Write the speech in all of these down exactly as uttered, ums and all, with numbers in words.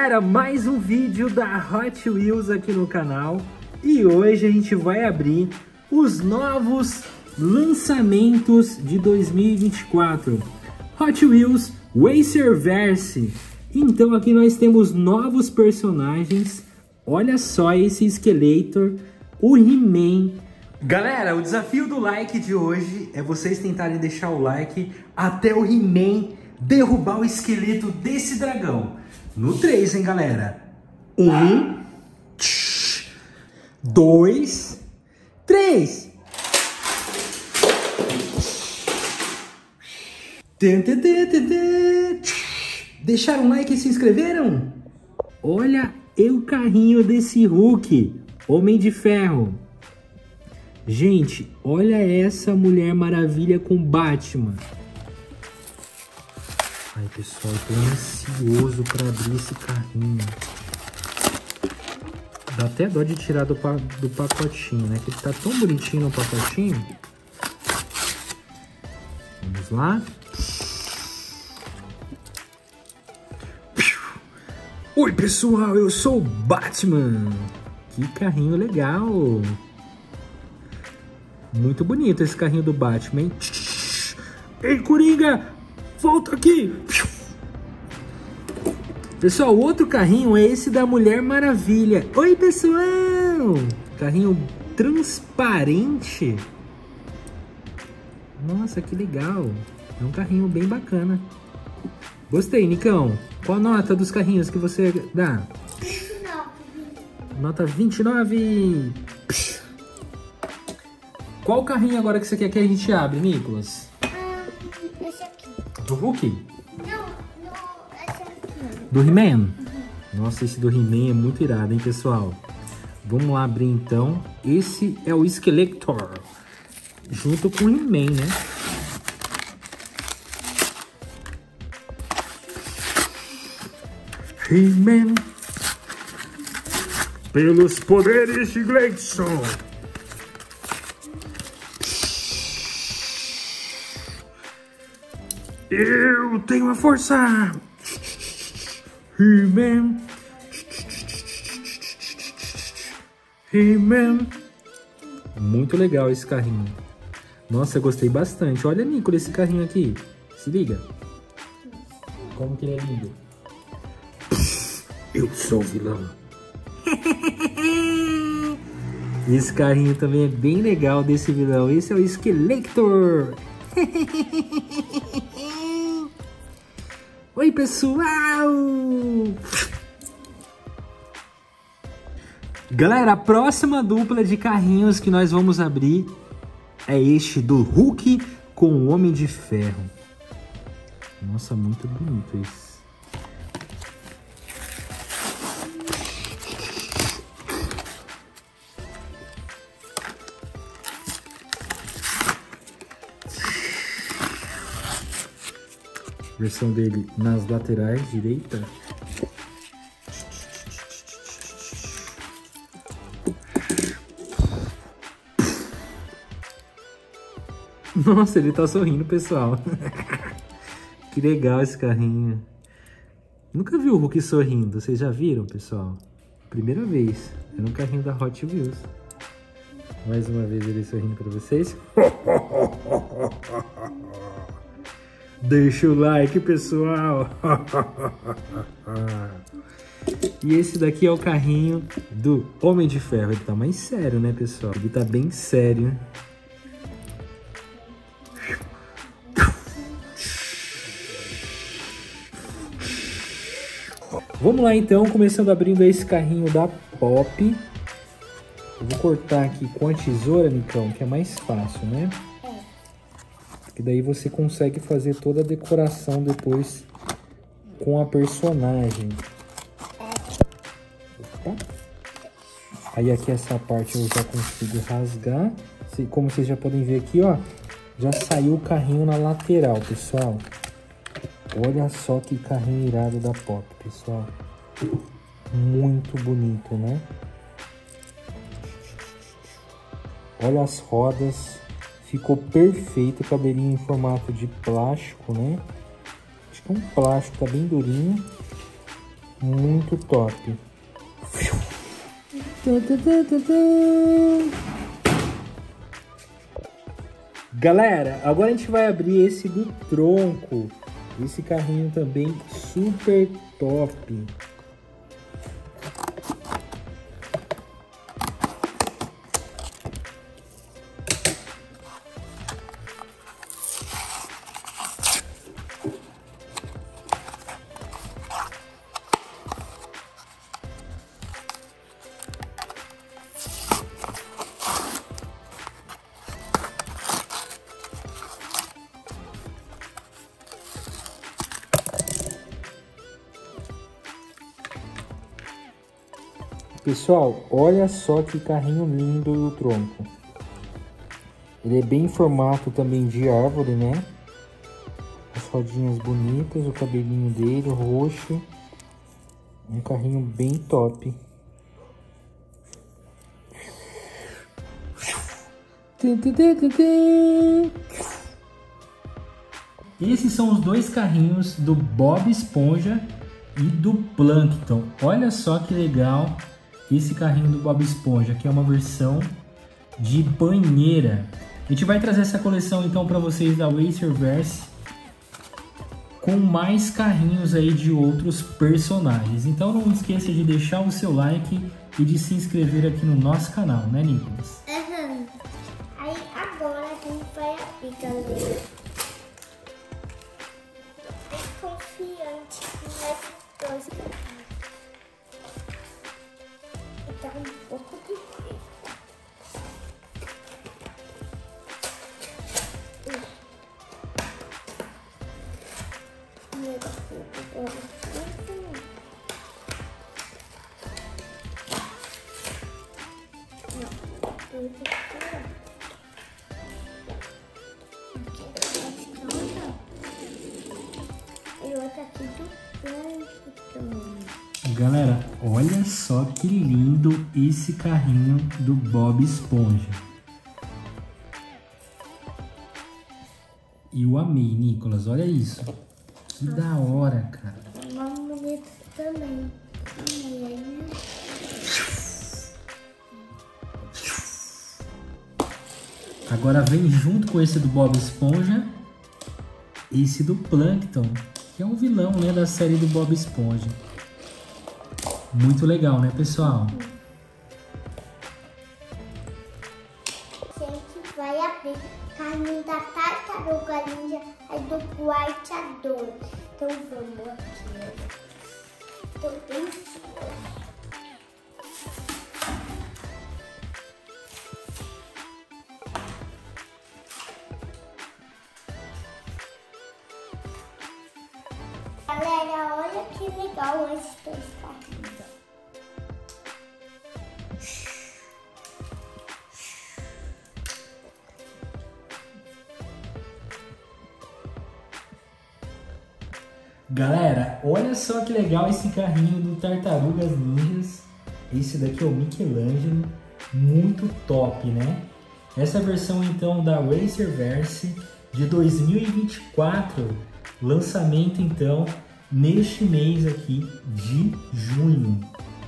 Galera, mais um vídeo da Hot Wheels aqui no canal. E hoje a gente vai abrir os novos lançamentos de dois mil e vinte e quatro. Hot Wheels Racerverse. Então aqui nós temos novos personagens. Olha só esse Skeletor, o He-Man. Galera, o desafio do like de hoje é vocês tentarem deixar o like até o He-Man derrubar o esqueleto desse dragão. No três, hein, galera? Um, dois, três. Deixaram um like e se inscreveram? Olha o carrinho desse Hulk, Homem de Ferro. Gente, olha essa Mulher Maravilha com Batman. Ai, pessoal, eu tô ansioso para abrir esse carrinho. Dá até dó de tirar do, pa do pacotinho, né? Que ele tá tão bonitinho no pacotinho. Vamos lá. Oi, pessoal, eu sou o Batman. Que carrinho legal. Muito bonito esse carrinho do Batman, hein? Ei, Coringa! Volta aqui! Pessoal, o outro carrinho é esse da Mulher Maravilha. Oi, pessoal! Carrinho transparente. Nossa, que legal. É um carrinho bem bacana. Gostei, Nicão. Qual a nota dos carrinhos que você dá? vinte e nove. Nota vinte e nove. Qual carrinho agora que você quer que a gente abre, Nicolas? Ah, esse aqui. Do Hulk? Não, não, esse aqui. Do He-Man? Uhum. Nossa, esse do He-Man é muito irado, hein, pessoal? Vamos lá abrir, então. Esse é o Skeletor. Junto com o He-Man, né? He-Man. Pelos poderes de Gleison. Eu tenho a força! He-Man! He-Man! Muito legal esse carrinho. Nossa, eu gostei bastante. Olha, Nicolas, esse carrinho aqui. Se liga. Como que ele é lindo. Eu sou o vilão. Esse carrinho também é bem legal desse vilão. Esse é o Skeletor. Oi, pessoal! Galera, a próxima dupla de carrinhos que nós vamos abrir é este do Hulk com o Homem de Ferro. Nossa, muito bonito esse. Versão dele nas laterais, direita. Nossa, ele tá sorrindo, pessoal. Que legal esse carrinho. Nunca vi o Hulk sorrindo, vocês já viram, pessoal? Primeira vez. É no carrinho da Hot Wheels. Mais uma vez ele sorrindo para vocês. Deixa o like, pessoal. E esse daqui é o carrinho do Homem de Ferro. Ele tá mais sério, né, pessoal? Ele tá bem sério. Vamos lá, então. Começando abrindo esse carrinho da Pop. Eu vou cortar aqui com a tesoura, Nicão, que é mais fácil, né? Que daí você consegue fazer toda a decoração depois com a personagem. Opa. Aí aqui essa parte eu já consigo rasgar. Como vocês já podem ver aqui, ó, já saiu o carrinho na lateral, pessoal. Olha só que carrinho irado da Pop, pessoal. Muito bonito, né? Olha as rodas. Ficou perfeito, caberia em formato de plástico, né? Acho que é um plástico, tá bem durinho. Muito top. Galera, agora a gente vai abrir esse do tronco. Esse carrinho também super top. Pessoal, olha só que carrinho lindo do tronco. Ele é bem em formato também de árvore, né? As rodinhas bonitas, o cabelinho dele, roxo. Um carrinho bem top. Esses são os dois carrinhos do Bob Esponja e do Plankton. Olha só que legal esse carrinho do Bob Esponja, que é uma versão de banheira. A gente vai trazer essa coleção então para vocês da Racerverse com mais carrinhos aí de outros personagens. Então não esqueça de deixar o seu like e de se inscrever aqui no nosso canal, né, Nicolas? Uhum. Aí agora a gente vai abrir, galera. Tô confiante nesses dois carrinhos. Tá um pouco difícil. Meu Deus, eu tá aqui do Plankton. Galera, olha só que lindo esse carrinho do Bob Esponja. Eu amei, Nicolas, olha isso. Que da hora, cara. Uma bonita também. Agora vem junto com esse do Bob Esponja, esse do Plankton, que é um vilão, né, da série do Bob Esponja. Muito legal, né, pessoal? A gente vai abrir carrinho da Tartaruga Ninja e do Guaiteador. Então vamos aqui. Tô bem ansiosa. Galera, olha que legal esses dois carrinhos. Galera, olha só que legal esse carrinho do Tartarugas Ninjas. Esse daqui é o Michelangelo, muito top, né? Essa versão então da Racerverse de dois mil e vinte e quatro, lançamento então neste mês aqui de junho.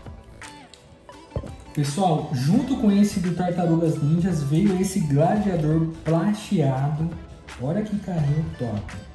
Pessoal, junto com esse do Tartarugas Ninjas veio esse gladiador prateado. Olha que carrinho top.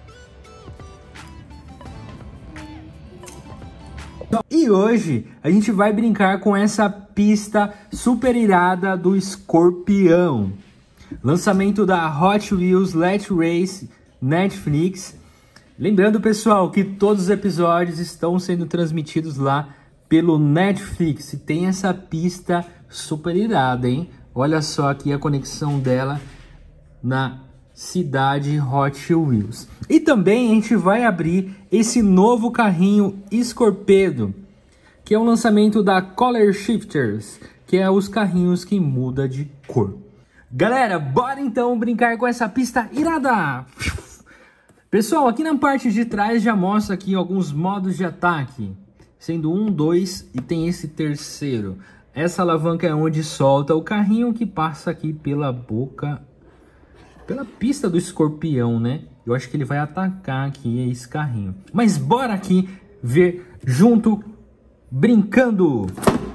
E hoje a gente vai brincar com essa pista super irada do Escorpião. Lançamento da Hot Wheels Let's Race Netflix. Lembrando, pessoal, que todos os episódios estão sendo transmitidos lá pelo Netflix. E tem essa pista super irada, hein? Olha só aqui a conexão dela na cidade Hot Wheels. E também a gente vai abrir esse novo carrinho Scorpedo, que é um lançamento da Color Shifters, que é os carrinhos que mudam de cor. Galera, bora então brincar com essa pista irada! Pessoal, aqui na parte de trás já mostra aqui alguns modos de ataque, sendo um, dois e tem esse terceiro. Essa alavanca é onde solta o carrinho que passa aqui pela boca, pela pista do escorpião, né? Eu acho que ele vai atacar aqui esse carrinho. Mas bora aqui ver junto brincando.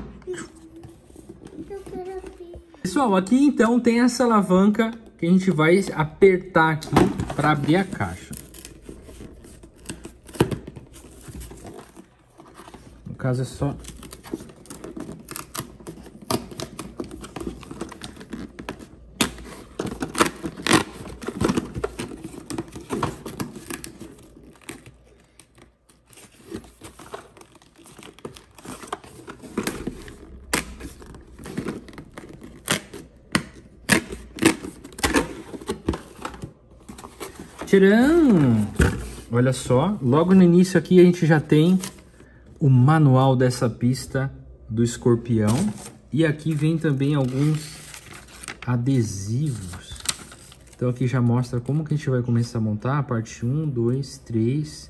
Eu quero abrir. Pessoal, aqui então tem essa alavanca que a gente vai apertar aqui para abrir a caixa. No caso é só... Tcharam! Olha só, logo no início aqui a gente já tem o manual dessa pista do escorpião. E aqui vem também alguns adesivos. Então aqui já mostra como que a gente vai começar a montar a parte um, dois, três.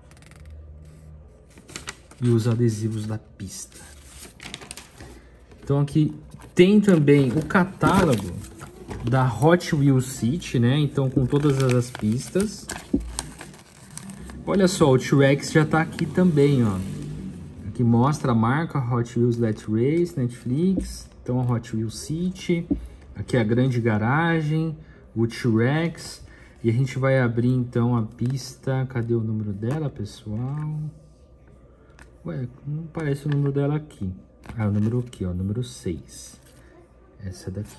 E os adesivos da pista. Então aqui tem também o catálogo da Hot Wheels City, né? Então com todas as pistas. Olha só, o T-Rex já tá aqui também, ó. Aqui mostra a marca Hot Wheels Let Race, Netflix. Então a Hot Wheels City. Aqui a grande garagem, o T-Rex. E a gente vai abrir então a pista. Cadê o número dela, pessoal? Ué, não aparece o número dela aqui. Ah, o número aqui, ó, número seis. Essa daqui.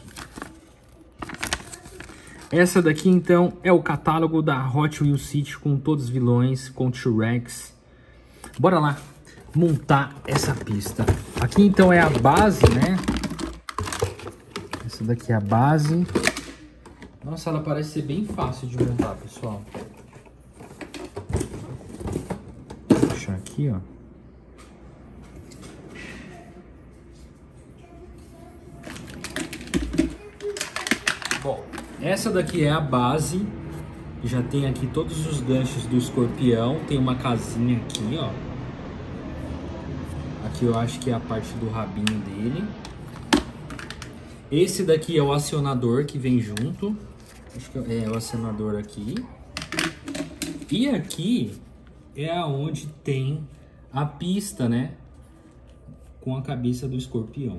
Essa daqui, então, é o catálogo da Hot Wheels City com todos os vilões, com T-Rex. Bora lá montar essa pista. Aqui, então, é a base, né? Essa daqui é a base. Nossa, ela parece ser bem fácil de montar, pessoal. Vou puxar aqui, ó. Bom, essa daqui é a base. Já tem aqui todos os ganchos do escorpião. Tem uma casinha aqui, ó. Aqui eu acho que é a parte do rabinho dele. Esse daqui é o acionador que vem junto. Acho que é o acionador aqui. E aqui é aonde tem a pista, né? Com a cabeça do escorpião.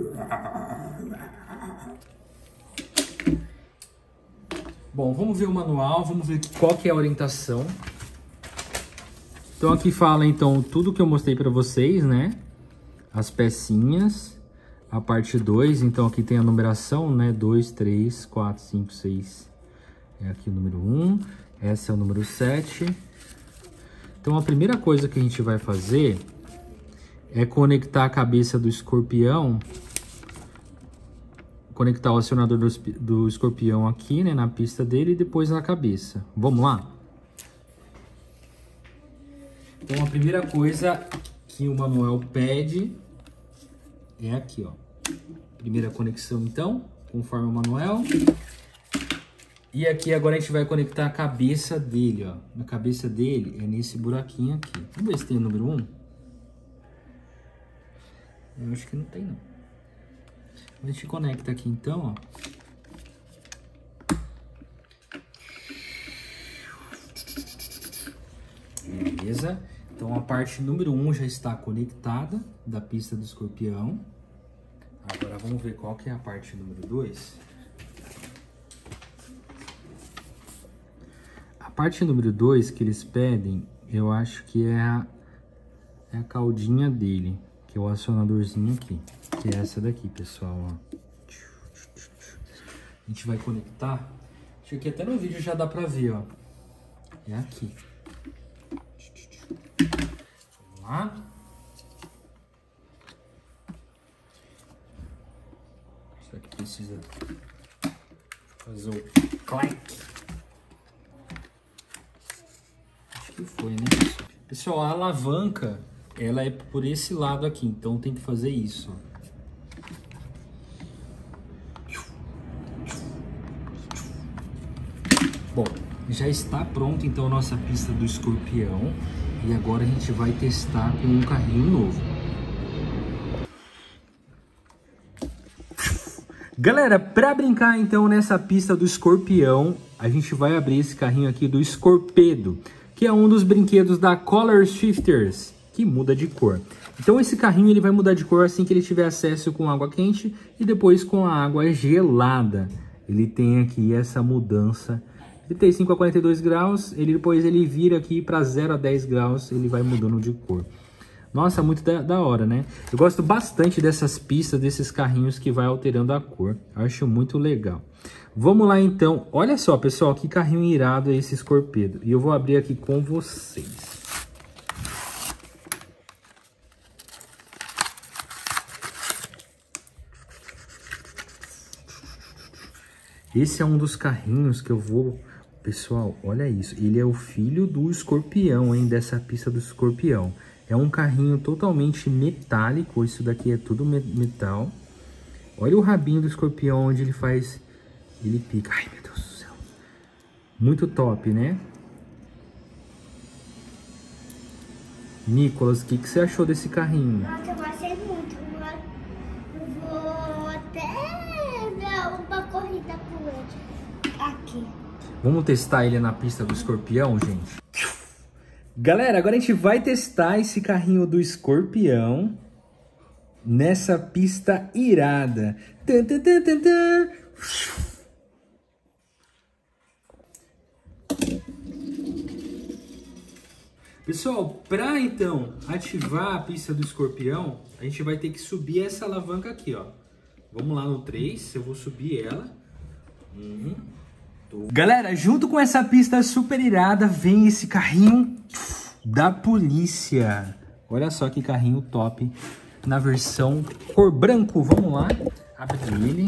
Bom, vamos ver o manual, vamos ver qual que é a orientação. Então aqui fala então tudo que eu mostrei para vocês, né? As pecinhas, a parte dois, então aqui tem a numeração, né? dois, três, quatro, cinco, seis. É aqui o número um, essa é o número sete. Então a primeira coisa que a gente vai fazer é conectar a cabeça do escorpião. Conectar o acionador do, do escorpião aqui, né, na pista dele e depois na cabeça. Vamos lá? Então, a primeira coisa que o manual pede é aqui, ó. Primeira conexão, então, conforme o manual. E aqui agora a gente vai conectar a cabeça dele, ó. Na cabeça dele é nesse buraquinho aqui. Vamos ver se tem o número um. Eu acho que não tem, não. A gente conecta aqui então, ó. Beleza. Então a parte número um já está conectada da pista do escorpião. Agora vamos ver qual que é a parte número dois. A parte número dois que eles pedem, eu acho que é a, é a caldinha dele, que é o acionadorzinho aqui. Que é essa daqui, pessoal, ó. A gente vai conectar. Acho que até no vídeo já dá pra ver, ó. É aqui. Vamos lá. Isso aqui precisa fazer o clack. Acho que foi, né, pessoal? Pessoal, a alavanca, ela é por esse lado aqui, então tem que fazer isso, ó. Bom, já está pronto então a nossa pista do escorpião. E agora a gente vai testar com um carrinho novo. Galera, para brincar então nessa pista do escorpião, a gente vai abrir esse carrinho aqui do Scorpedo, que é um dos brinquedos da Color Shifters. que muda de cor. Então esse carrinho ele vai mudar de cor assim que ele tiver acesso com água quente e depois com a água gelada. Ele tem aqui essa mudança de trinta e cinco a quarenta e dois graus, ele depois ele vira aqui para zero a dez graus, ele vai mudando de cor. Nossa, muito da, da hora, né? Eu gosto bastante dessas pistas, desses carrinhos que vai alterando a cor. Eu acho muito legal. Vamos lá então. Olha só, pessoal, que carrinho irado é esse Scorpedo. E eu vou abrir aqui com vocês. Esse é um dos carrinhos que eu vou... Pessoal, olha isso. Ele é o filho do escorpião, hein? Dessa pista do escorpião. É um carrinho totalmente metálico. Isso daqui é tudo metal. Olha o rabinho do escorpião, onde ele faz... Ele pica. Ai, meu Deus do céu. Muito top, né? Nicolas, o que, que você achou desse carrinho? Nossa, eu gostei muito. Eu vou até dar uma corrida com ele. Aqui. Vamos testar ele na pista do escorpião, gente? Galera, agora a gente vai testar esse carrinho do escorpião nessa pista irada. Tum, tum, tum, tum, tum. Pessoal, para então ativar a pista do escorpião, a gente vai ter que subir essa alavanca aqui, ó. Vamos lá no três, eu vou subir ela. Um, dois. Galera, junto com essa pista super irada, vem esse carrinho da polícia. Olha só que carrinho top na versão cor branco. Vamos lá, abrir ele.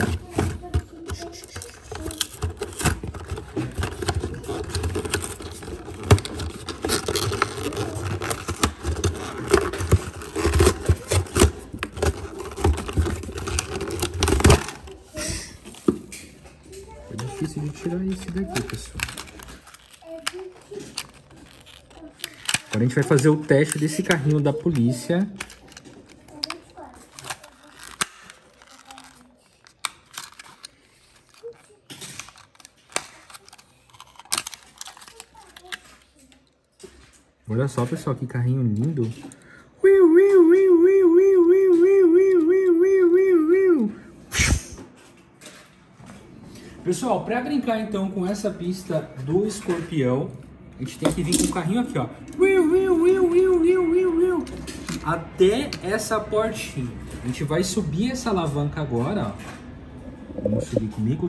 Difícil de tirar esse daqui, pessoal. Agora a gente vai fazer o teste desse carrinho da polícia. Olha só, pessoal, que carrinho lindo. Pessoal, para brincar então com essa pista do escorpião, a gente tem que vir com o carrinho aqui, ó. Até essa portinha. A gente vai subir essa alavanca agora, ó. Vamos subir comigo.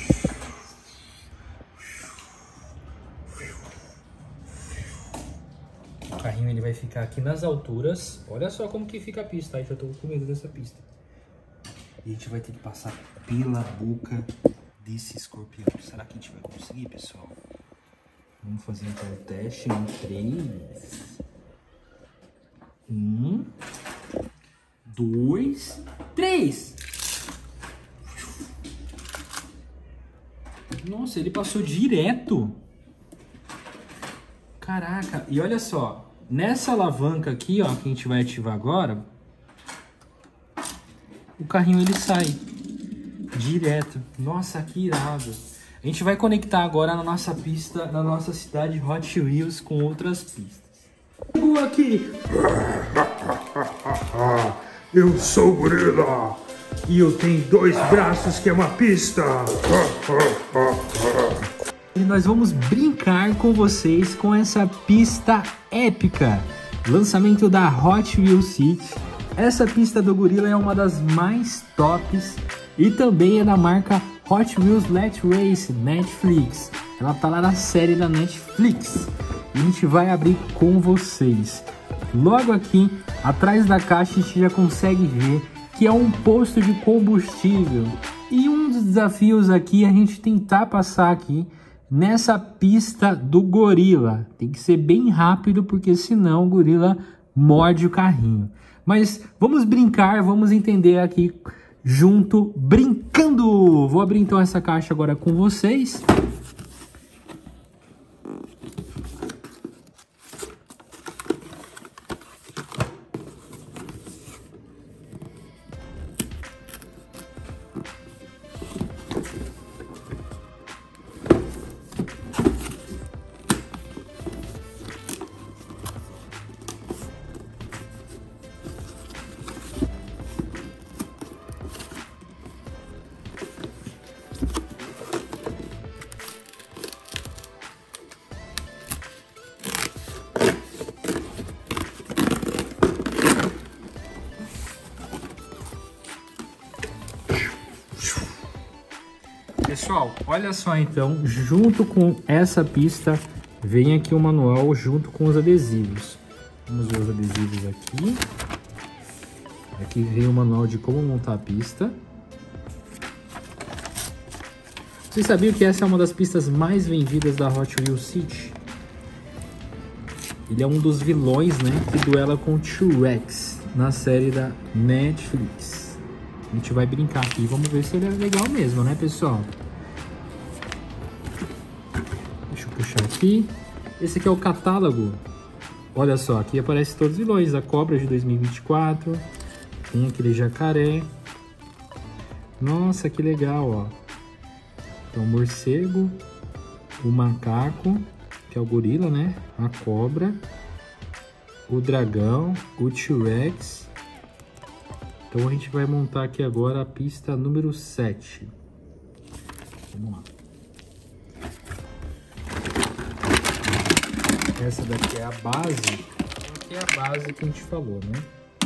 O carrinho ele vai ficar aqui nas alturas. Olha só como que fica a pista. Aí já tô com medo dessa pista. E a gente vai ter que passar pela boca desse escorpião. Será que a gente vai conseguir, pessoal? Vamos fazer então o teste em três. Um, dois, três. Nossa, ele passou direto. Caraca, e olha só, nessa alavanca aqui, ó, que a gente vai ativar agora, o carrinho ele sai direto. Nossa, que irado. A gente vai conectar agora na nossa pista, na nossa cidade Hot Wheels com outras pistas. Chegou aqui. Eu sou o gorila e eu tenho dois braços que é uma pista. E nós vamos brincar com vocês com essa pista épica. Lançamento da Hot Wheels City. Essa pista do gorila é uma das mais tops e também é da marca Hot Wheels Let Race Netflix. Ela tá lá na série da Netflix. E a gente vai abrir com vocês. Logo aqui, atrás da caixa, a gente já consegue ver que é um posto de combustível. E um dos desafios aqui é a gente tentar passar aqui nessa pista do gorila. Tem que ser bem rápido, porque senão o gorila morde o carrinho. Mas vamos brincar, vamos entender aqui junto, brincando. Vou abrir então essa caixa agora com vocês. Pessoal, olha só então, junto com essa pista, vem aqui o manual junto com os adesivos. Vamos ver os adesivos aqui. Aqui vem o manual de como montar a pista. Vocês sabiam que essa é uma das pistas mais vendidas da Hot Wheels City? Ele é um dos vilões, né, que duela com o T-Rex na série da Netflix. A gente vai brincar aqui, vamos ver se ele é legal mesmo, né, pessoal? Deixa eu puxar aqui. Esse aqui é o catálogo. Olha só, aqui aparece todos os vilões. A cobra de dois mil e vinte e quatro. Tem aquele jacaré. Nossa, que legal, ó. Então, o morcego, o macaco, que é o gorila, né? A cobra, o dragão, o T-Rex. Então a gente vai montar aqui agora a pista número sete. Vamos lá. Essa daqui é a base. Aqui é a base que a gente falou, né?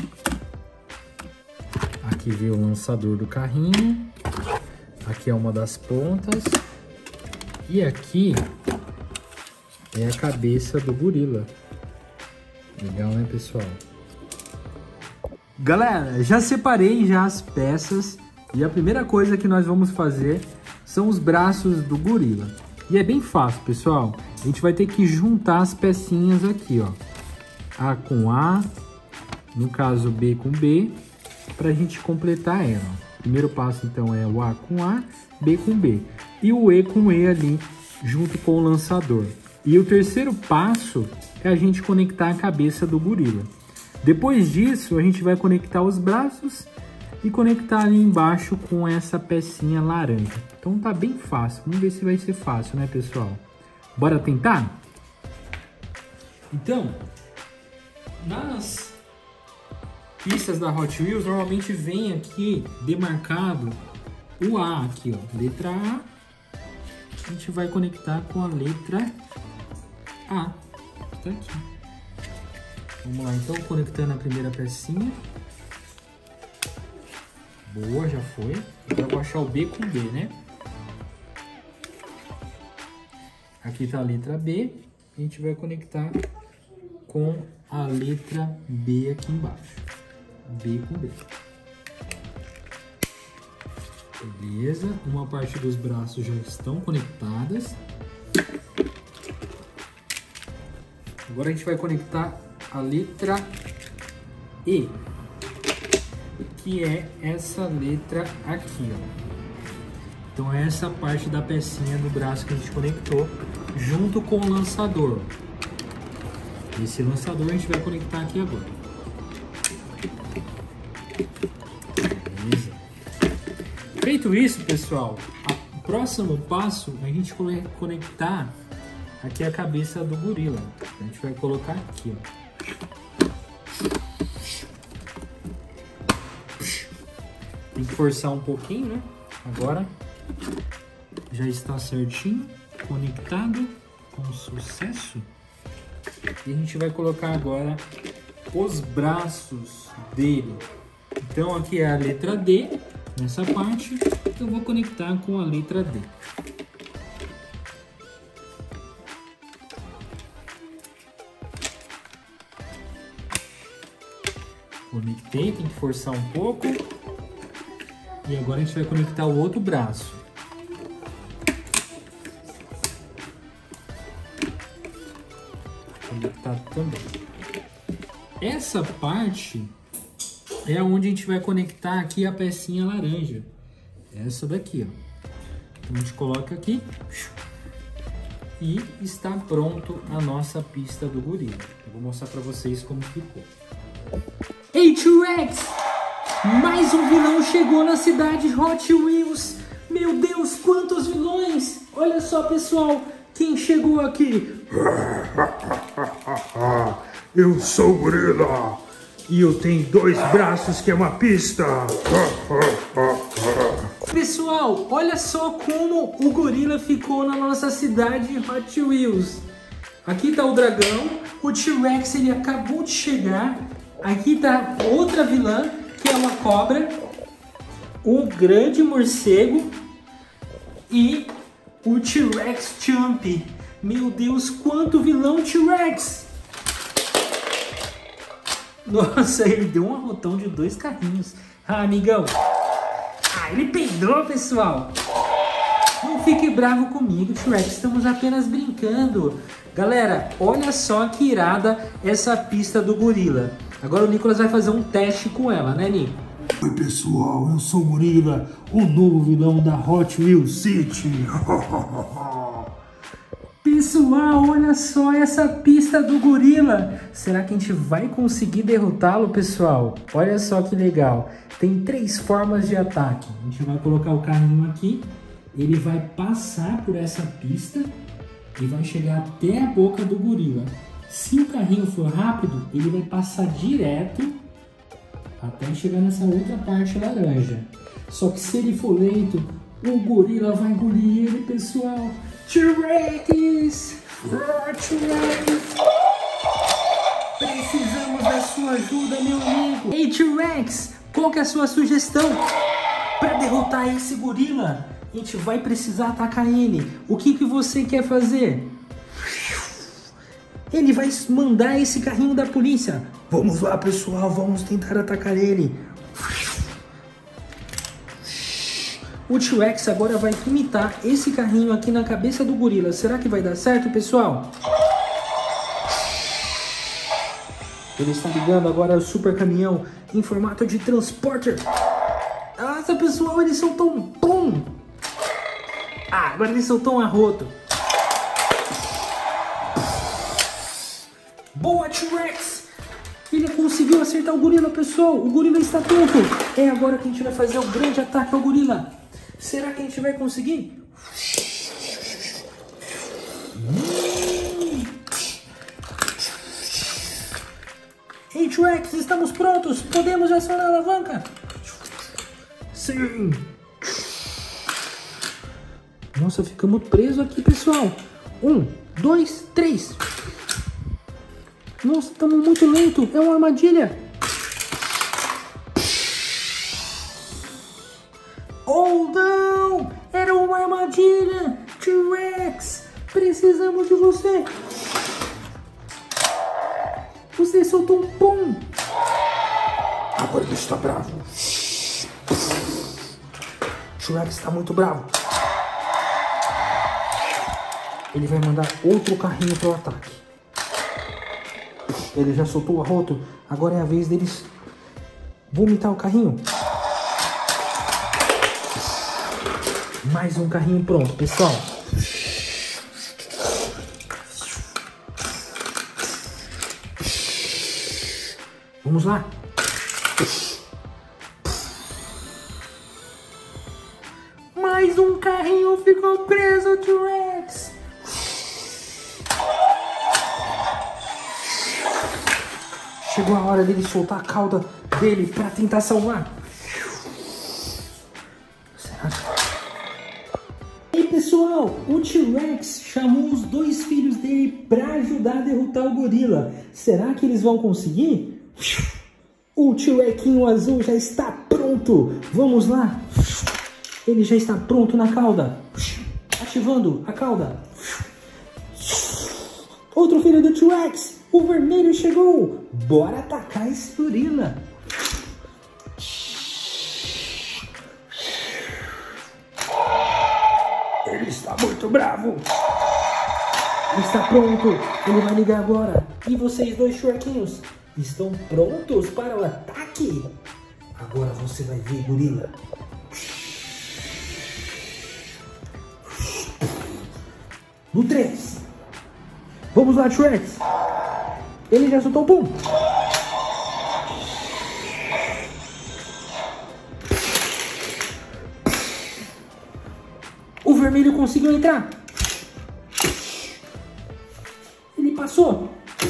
Aqui veio o lançador do carrinho. Aqui é uma das pontas. E aqui é a cabeça do gorila. Legal, né, pessoal? Galera, já separei já as peças. E a primeira coisa que nós vamos fazer são os braços do gorila. E é bem fácil, pessoal. A gente vai ter que juntar as pecinhas aqui, ó. A com A, no caso B com B, pra gente completar ela. O primeiro passo, então, é o A com A, B com B. E o E com E ali, junto com o lançador. E o terceiro passo é a gente conectar a cabeça do gorila. Depois disso, a gente vai conectar os braços e conectar ali embaixo com essa pecinha laranja. Então tá bem fácil. Vamos ver se vai ser fácil, né, pessoal? Bora tentar? Então, nas pistas da Hot Wheels, normalmente vem aqui demarcado o A aqui, ó. Letra A. A gente vai conectar com a letra A. Tá aqui. Vamos lá, então, conectando a primeira pecinha. Boa, já foi. Agora eu vou achar o B com B, né? Aqui tá a letra B. A gente vai conectar com a letra B aqui embaixo. B com B. Beleza. Uma parte dos braços já estão conectadas. Agora a gente vai conectar a letra E, que é essa letra aqui, ó. Então é essa parte da pecinha do braço que a gente conectou junto com o lançador. Esse lançador a gente vai conectar aqui agora. Beleza. Feito isso, pessoal, o próximo passo é a gente conectar aqui a cabeça do gorila. A gente vai colocar aqui, ó. Tem que forçar um pouquinho, né? Agora já está certinho, conectado com sucesso. E a gente vai colocar agora os braços dele. Então aqui é a letra D, nessa parte, eu vou conectar com a letra D. Conectei, tem que forçar um pouco. E agora a gente vai conectar o outro braço. Conectar também. Essa parte é onde a gente vai conectar aqui a pecinha laranja. Essa daqui, ó. Então a gente coloca aqui. E está pronto a nossa pista do gorila. Eu vou mostrar para vocês como ficou. Ei, T-Rex! Mais um vilão chegou na cidade Hot Wheels. Meu Deus, quantos vilões! Olha só, pessoal, quem chegou aqui? Eu sou o gorila e eu tenho dois braços que é uma pista. Pessoal, olha só como o gorila ficou na nossa cidade Hot Wheels. Aqui tá o dragão, o T-Rex ele acabou de chegar. Aqui tá outra vilã, que é uma cobra, um grande morcego E o T-Rex Champ. Meu Deus, quanto vilão T-Rex! Nossa, ele deu um arrotão de dois carrinhos. Ah, amigão. Ah, ele peidou, pessoal. Não fique bravo comigo, T-Rex. Estamos apenas brincando. Galera, olha só que irada essa pista do gorila. Agora o Nicolas vai fazer um teste com ela, né, Nico? Oi, pessoal. Eu sou o Gorila, o novo vilão da Hot Wheels City. Pessoal, olha só essa pista do gorila. Será que a gente vai conseguir derrotá-lo, pessoal? Olha só que legal. Tem três formas de ataque. A gente vai colocar o carrinho aqui. Ele vai passar por essa pista e vai chegar até a boca do gorila. Se o carrinho for rápido, ele vai passar direto até chegar nessa outra parte laranja. Só que se ele for lento, o gorila vai engolir ele, pessoal. T-Rex! T-Rex! Precisamos da sua ajuda, meu amigo. Ei, T-Rex, qual que é a sua sugestão para derrotar esse gorila? A gente vai precisar atacar ele. O que que você quer fazer? Ele vai mandar esse carrinho da polícia. Vamos lá, pessoal. Vamos tentar atacar ele. O T-Rex agora vai imitar esse carrinho aqui na cabeça do gorila. Será que vai dar certo, pessoal? Ele está ligando agora o super caminhão em formato de transporter. Nossa, pessoal, eles soltou um pum. Ah, agora ele soltou um arroto. Boa, T-Rex! Ele conseguiu acertar o gorila, pessoal. O gorila está pronto. É agora que a gente vai fazer o grande ataque ao gorila. Será que a gente vai conseguir? Hum. Ei, T-Rex, estamos prontos. Podemos acionar a alavanca? Sim. Nossa, ficamos presos aqui, pessoal. Um, dois, três. Nossa, estamos muito lento. É uma armadilha. Oh, não! Era uma armadilha. T-Rex, precisamos de você. Você soltou um pum. Agora ele está bravo. T-Rex está muito bravo. Ele vai mandar outro carrinho para o ataque. Ele já soltou o arroto. Agora é a vez deles vomitar o carrinho. Mais um carrinho pronto, pessoal. Vamos lá. Mais um carrinho ficou preso, T-Rex. Chegou a hora dele soltar a cauda dele para tentar salvar. Será? E pessoal, o T-Rex chamou os dois filhos dele para ajudar a derrotar o gorila. Será que eles vão conseguir? O T-Rexinho azul já está pronto. Vamos lá. Ele já está pronto na cauda. Ativando a cauda. Outro filho do T-Rex. O vermelho chegou! Bora atacar esse gorila! Ele está muito bravo. Ele está pronto! Ele vai ligar agora! E vocês dois shortinhos, estão prontos para o ataque? Agora você vai ver, gorila! No três! Vamos lá, T-Rex! Ele já soltou o pum. O vermelho conseguiu entrar. Ele passou.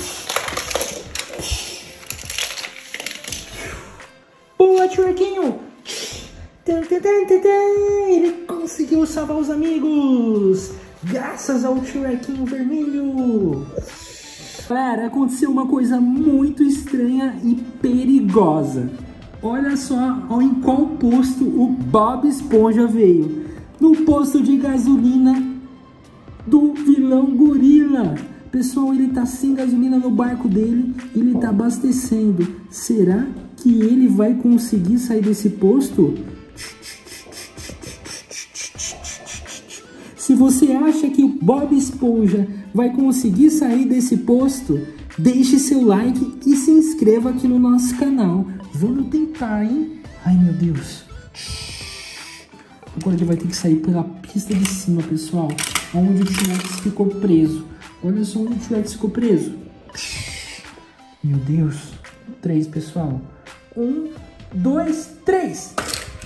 Boa, T-Rexinho. Ele conseguiu salvar os amigos. Graças ao T-Rexinho vermelho. Galera, aconteceu uma coisa muito estranha e perigosa. Olha só em qual posto o Bob Esponja veio. no posto de gasolina do vilão gorila. Pessoal, ele tá sem gasolina no barco dele, ele tá abastecendo. Será que ele vai conseguir sair desse posto? Se você acha que o Bob Esponja vai conseguir sair desse posto, deixe seu like e se inscreva aqui no nosso canal. Vamos tentar, hein? Ai, meu Deus. Agora ele vai ter que sair pela pista de cima, pessoal. Onde o T-Rex ficou preso. Olha só onde o T-Rex ficou preso. Meu Deus. Três, pessoal. Um, dois, três.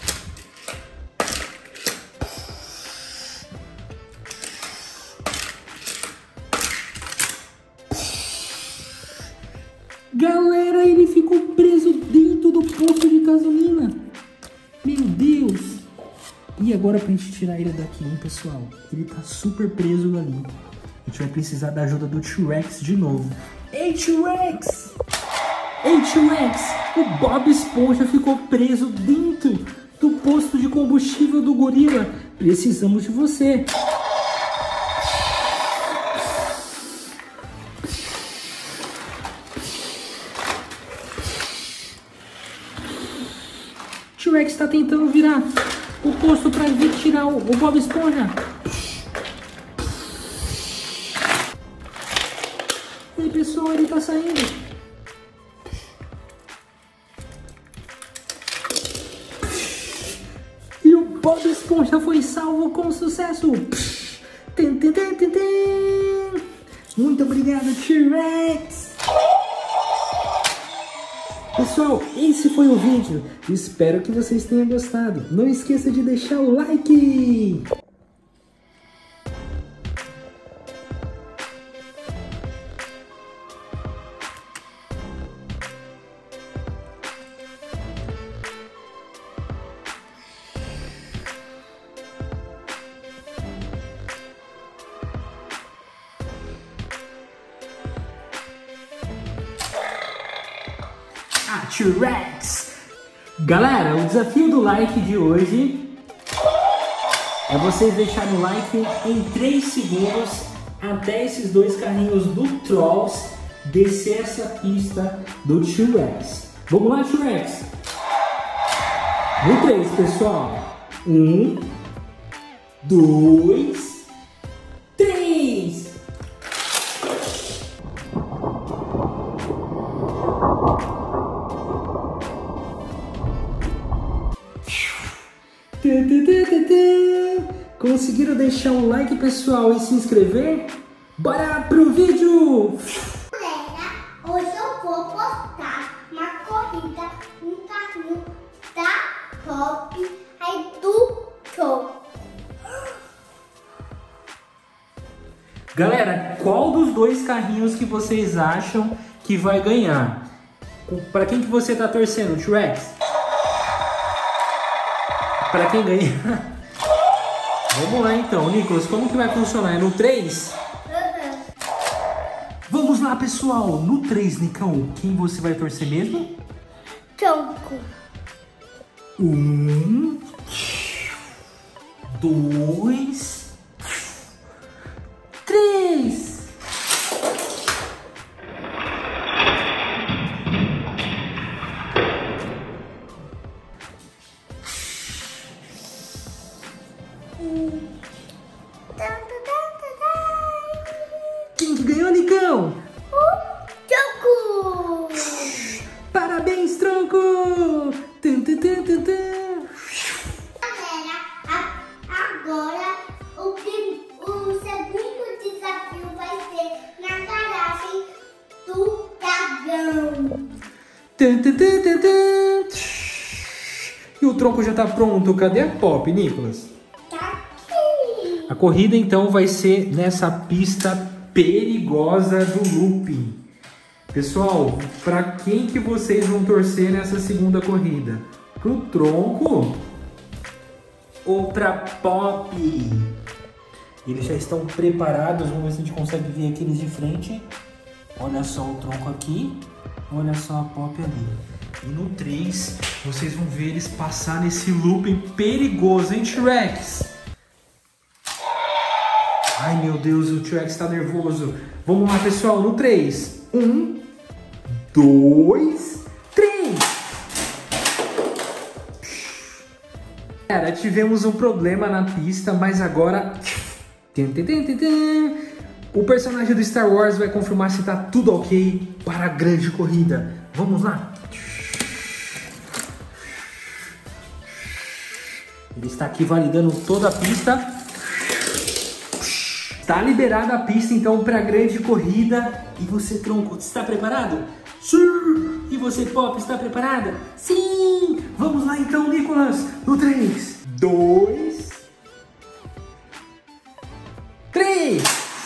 Galera, ele ficou preso dentro do posto de gasolina. Meu Deus. E agora pra gente tirar ele daqui, hein, pessoal? Ele tá super preso ali. A gente vai precisar da ajuda do T-Rex de novo. Ei, T-Rex! Ei, T-Rex! O Bob Esponja ficou preso dentro do posto de combustível do gorila. Precisamos de você. T-Rex está tentando virar o posto para vir tirar o, o Bob Esponja. E aí, pessoal, ele tá saindo. E o Bob Esponja foi salvo com sucesso. Muito obrigado, T-Rex. Pessoal, esse foi o vídeo. Espero que vocês tenham gostado. Não esqueça de deixar o like. Ah, T-Rex! Galera, o desafio do like de hoje é vocês deixarem o like em três segundos até esses dois carrinhos do Trolls descer essa pista do T-Rex. Vamos lá, T-Rex! No três, pessoal. Um, dois, três! Conseguiram deixar um like, pessoal, e se inscrever? Bora pro vídeo! Galera, hoje eu vou postar uma corrida, um carrinho da Pop aí do show. Galera, qual dos dois carrinhos que vocês acham que vai ganhar? Para quem que você tá torcendo, T-Rex? Para quem ganha? Vamos lá então, Nicolas, como que vai funcionar? É no três? Uhum. Vamos lá, pessoal! No três, Nicão, quem você vai torcer mesmo? Tronco. Um, dois, três! Quem que ganhou, Nicão? Tronco. Parabéns, Tronco! Tum, tum, tum, tum, tum. Galera, a- agora o, prim- o segundo desafio vai ser na garagem do dragão. Tum, tum, tum, tum, tum. E o Tronco já tá pronto. Cadê a Pop, Nicolas? Tá aqui. A corrida então vai ser nessa pista perigosa do looping. Pessoal, para quem que vocês vão torcer nessa segunda corrida? Pro Tronco ou pra Pop? Eles já estão preparados. Vamos ver se a gente consegue ver aqueles de frente. Olha só o Tronco aqui. Olha só a Pop ali. E no três, vocês vão ver eles passar nesse looping perigoso, hein, T-Rex? Ai, meu Deus, o T-Rex está nervoso. Vamos lá, pessoal, no três. um, dois, três. Cara, tivemos um problema na pista, mas agora... O personagem do Star Wars vai confirmar se tá tudo ok para a grande corrida. Vamos lá. Ele está aqui validando toda a pista. Está liberada a pista então para a grande corrida. E você, Tronco, está preparado? Sim! E você, Pop, está preparada? Sim! Vamos lá então, Nicolas, no três, dois, três!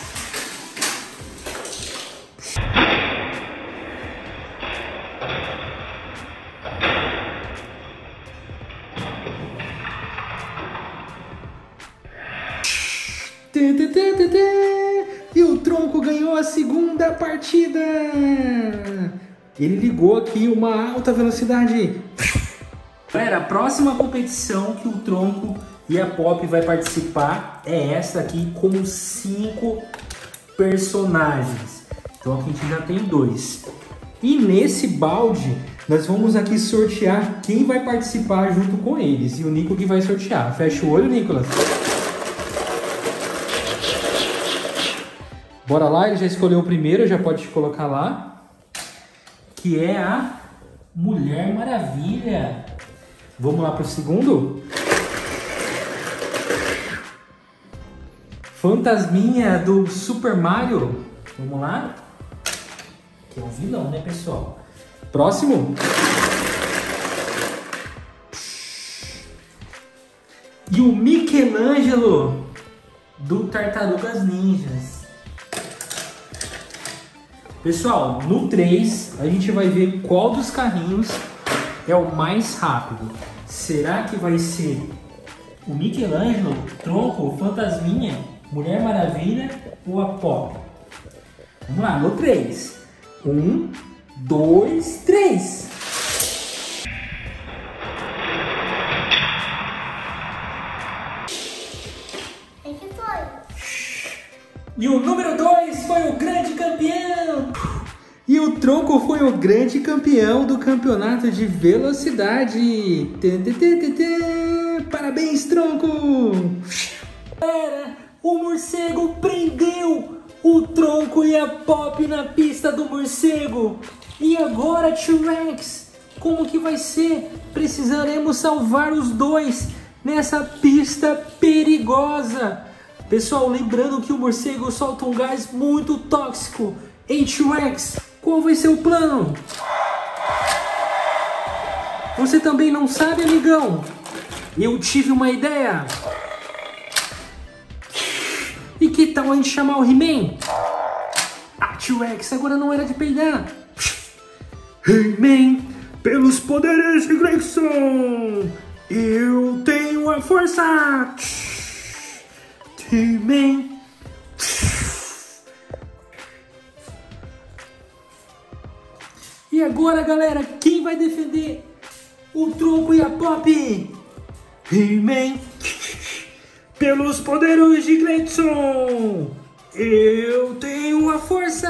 E o Tronco ganhou a segunda partida. Ele ligou aqui uma alta velocidade. Galera, a próxima competição que o Tronco e a Pop vai participar é essa aqui com cinco personagens. Então aqui a gente já tem dois. E nesse balde nós vamos aqui sortear quem vai participar junto com eles. E o Nico que vai sortear. Fecha o olho, Nicolas. Bora lá, ele já escolheu o primeiro, já pode colocar lá. Que é a Mulher Maravilha. Vamos lá para o segundo. Fantasminha do Super Mario. Vamos lá. Que é um vilão, né, pessoal? Próximo. E o Michelangelo do Tartarugas Ninjas. Pessoal, no três a gente vai ver qual dos carrinhos é o mais rápido. Será que vai ser o Michelangelo, Tronco, Fantasminha, Mulher Maravilha ou a Pop? Vamos lá, no três. um, dois, três. Esse foi. E o número dois foi o grande campeão. E o Tronco foi o grande campeão do campeonato de velocidade. Parabéns, Tronco! Galera, o morcego prendeu o Tronco e a Pop na pista do morcego. E agora, T-Rex, como que vai ser? Precisaremos salvar os dois nessa pista perigosa. Pessoal, lembrando que o morcego solta um gás muito tóxico. Ei, T-Rex, qual vai ser o plano? Você também não sabe, amigão? Eu tive uma ideia. E que tal a gente chamar o He-Man? Ah, T-Rex, agora não era de peidar. He-Man, pelos poderes de Gregson, eu tenho a força. He-Man. E agora, galera, quem vai defender o Tronco e a Pop? He-Man, pelos poderes de Gregson, eu tenho a força.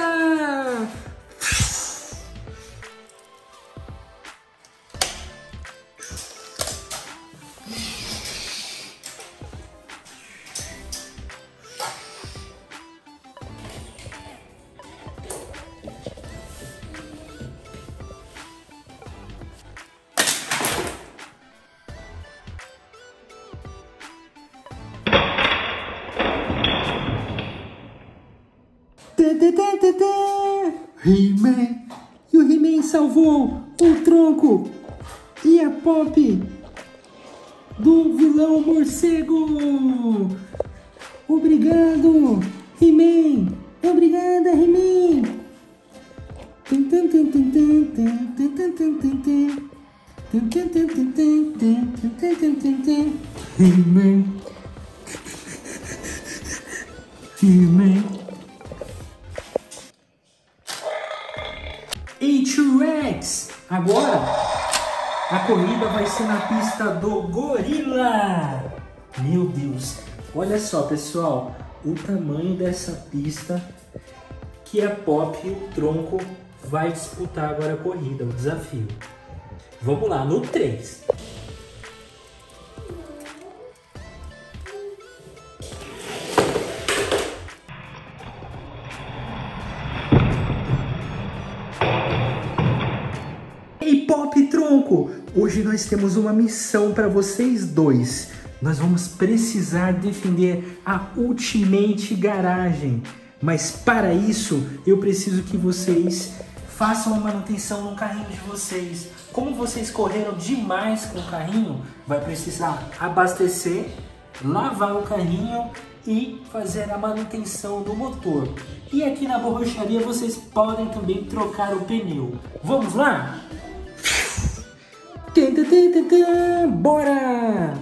He-Man. E o He-Man salvou o Tronco e a Pop do vilão morcego. Obrigado, He-Man. Obrigada, He-Man. He-Man. He-Man. Ei, T-Rex! Agora a corrida vai ser na pista do Gorila. Meu Deus, olha só, pessoal, o tamanho dessa pista que a Pop e o Tronco vai disputar agora a corrida, o desafio. Vamos lá, no três. Ei, Pop e Tronco! Hoje nós temos uma missão para vocês dois. Nós vamos precisar defender a Ultimate Garagem. Mas para isso, eu preciso que vocês façam a manutenção no carrinho de vocês. Como vocês correram demais com o carrinho, vai precisar abastecer, lavar o carrinho e fazer a manutenção do motor. E aqui na borracharia vocês podem também trocar o pneu. Vamos lá? Bora!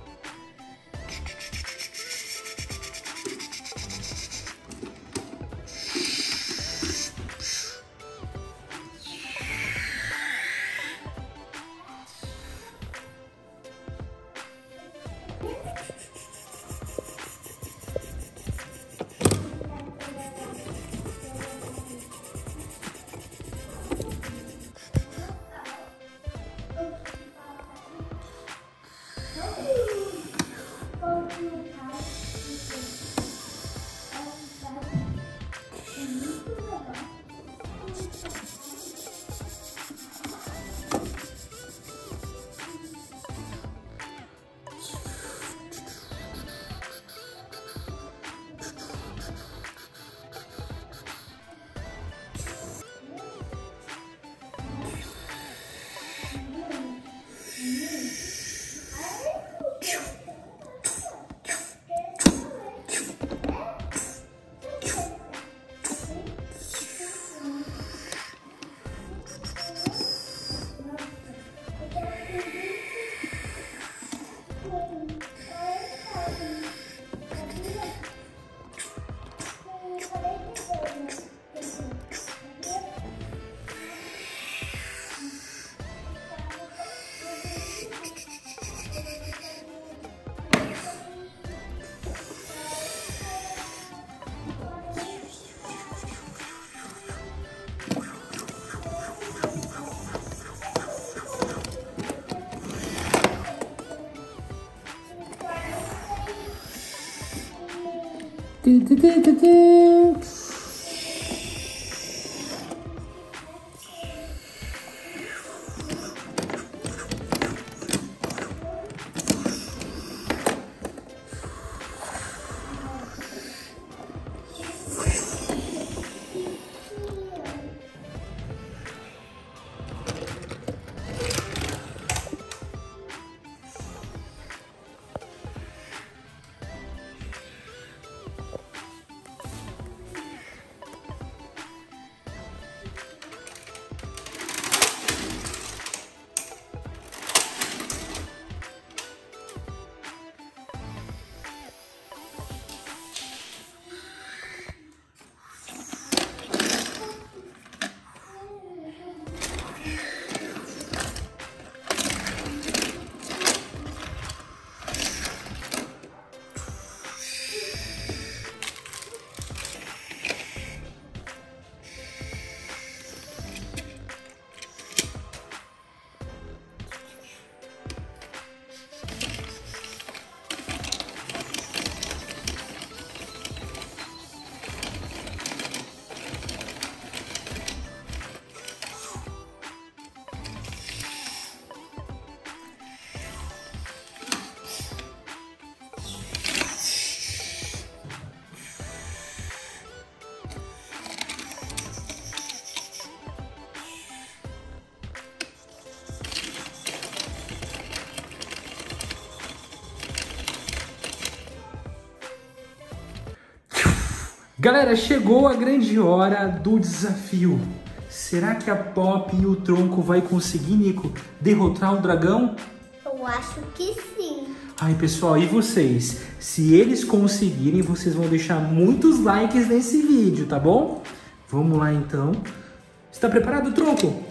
Galera, chegou a grande hora do desafio. Será que a Pop e o Tronco vai conseguir, Nico, derrotar o dragão? Eu acho que sim. Ai, pessoal, e vocês? Se eles conseguirem, vocês vão deixar muitos likes nesse vídeo, tá bom? Vamos lá, então. Está preparado, Tronco?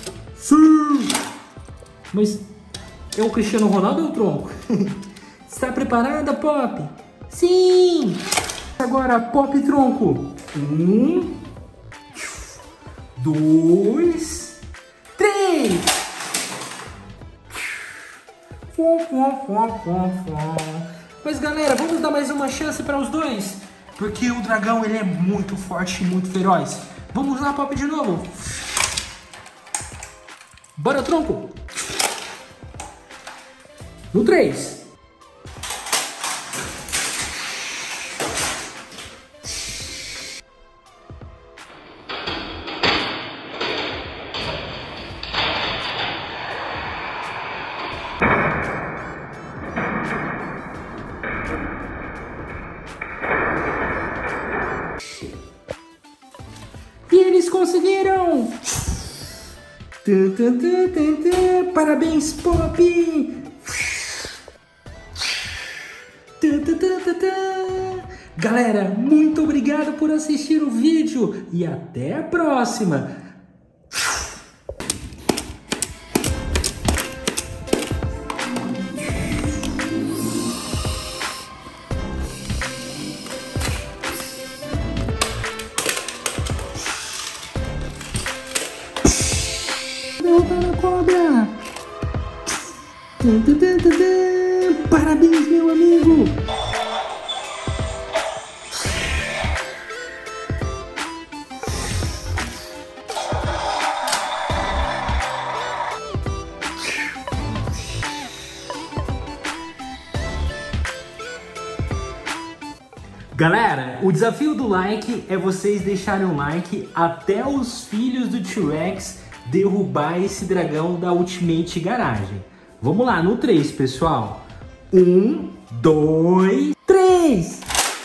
Sim! Mas é o Cristiano Ronaldo ou o Tronco? Está preparada, Pop? Sim! Agora, Pop Tronco. Um, dois, três. Mas galera, vamos dar mais uma chance para os dois, porque o dragão ele é muito forte e muito feroz. Vamos lá, Pop, de novo. Bora, Tronco. No três. E eles conseguiram! Tum, tum, tum, tum, tum. Parabéns, Pop! Tum, tum, tum, tum, tum. Galera, muito obrigado por assistir o vídeo e até a próxima! Derrotando a cobra! Tum, tum, tum, tum, tum. Parabéns, meu amigo! Galera, o desafio do like é vocês deixarem um like até os filhos do T-Rex derrubar esse dragão da Ultimate Garagem. Vamos lá, no três, pessoal. Um, dois, três!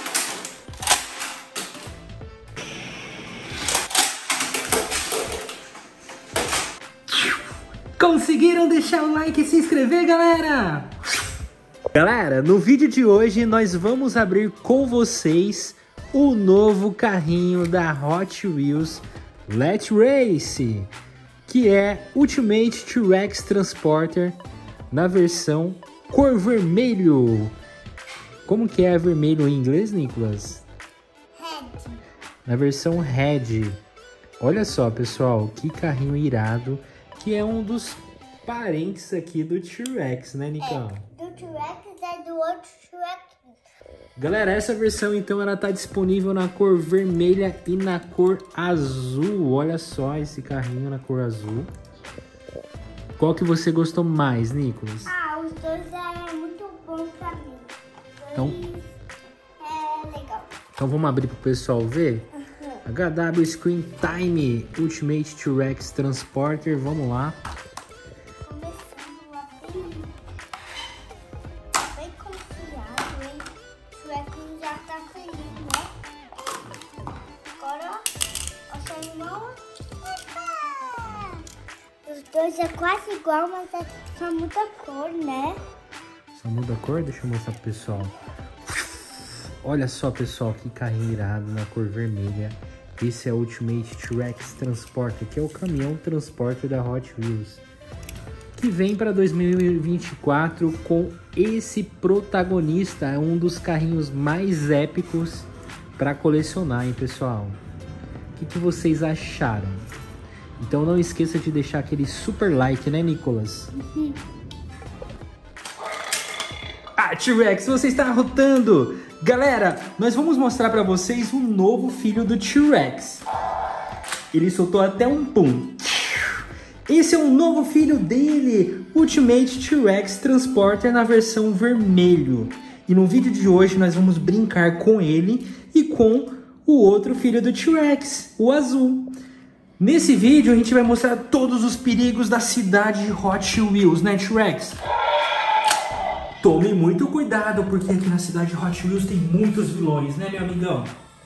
Conseguiram deixar o like e se inscrever, galera? Galera, no vídeo de hoje nós vamos abrir com vocês o novo carrinho da Hot Wheels Let's Race, que é Ultimate T-Rex Transporter na versão cor vermelho. Como que é vermelho em inglês, Nicolas? Red. Na versão Red. Olha só, pessoal, que carrinho irado, que é um dos parentes aqui do T-Rex, né, Nicão? É, do T-Rex é do outro T-Rex. Galera, essa versão então ela tá disponível na cor vermelha e na cor azul. Olha só esse carrinho na cor azul. Qual que você gostou mais, Nicolas? Ah, os dois é muito bom pra mim. Os Então, dois é legal. então vamos abrir pro pessoal ver? Uhum. H W Screen Time Ultimate T-Rex Transporter, vamos lá. Começando a abrir. Bem confiado, hein? O T-Rex já tá feliz, né? Agora, ó, essa animal. Os dois é quase igual, mas é só muda cor, né? Só muda a cor? Deixa eu mostrar pro pessoal. Olha só, pessoal, que carrinho irado na cor vermelha. Esse é o Ultimate T-Rex Transporter, que é o caminhão transporter da Hot Wheels, que vem para dois mil e vinte e quatro com esse protagonista. É um dos carrinhos mais épicos para colecionar, hein, pessoal? O que, que vocês acharam? Então não esqueça de deixar aquele super like, né, Nicolas? Uhum. Ah, T-Rex, você está arrotando! Galera, nós vamos mostrar para vocês o novo filho do T-Rex. Ele soltou até um pum. Esse é o novo filho dele, Ultimate T-Rex Transporter na versão vermelho. E no vídeo de hoje nós vamos brincar com ele e com o outro filho do T-Rex, o azul. Nesse vídeo a gente vai mostrar todos os perigos da cidade de Hot Wheels, né, T-Rex? Tome muito cuidado, porque aqui na cidade de Hot Wheels tem muitos vilões, né, meu amigão?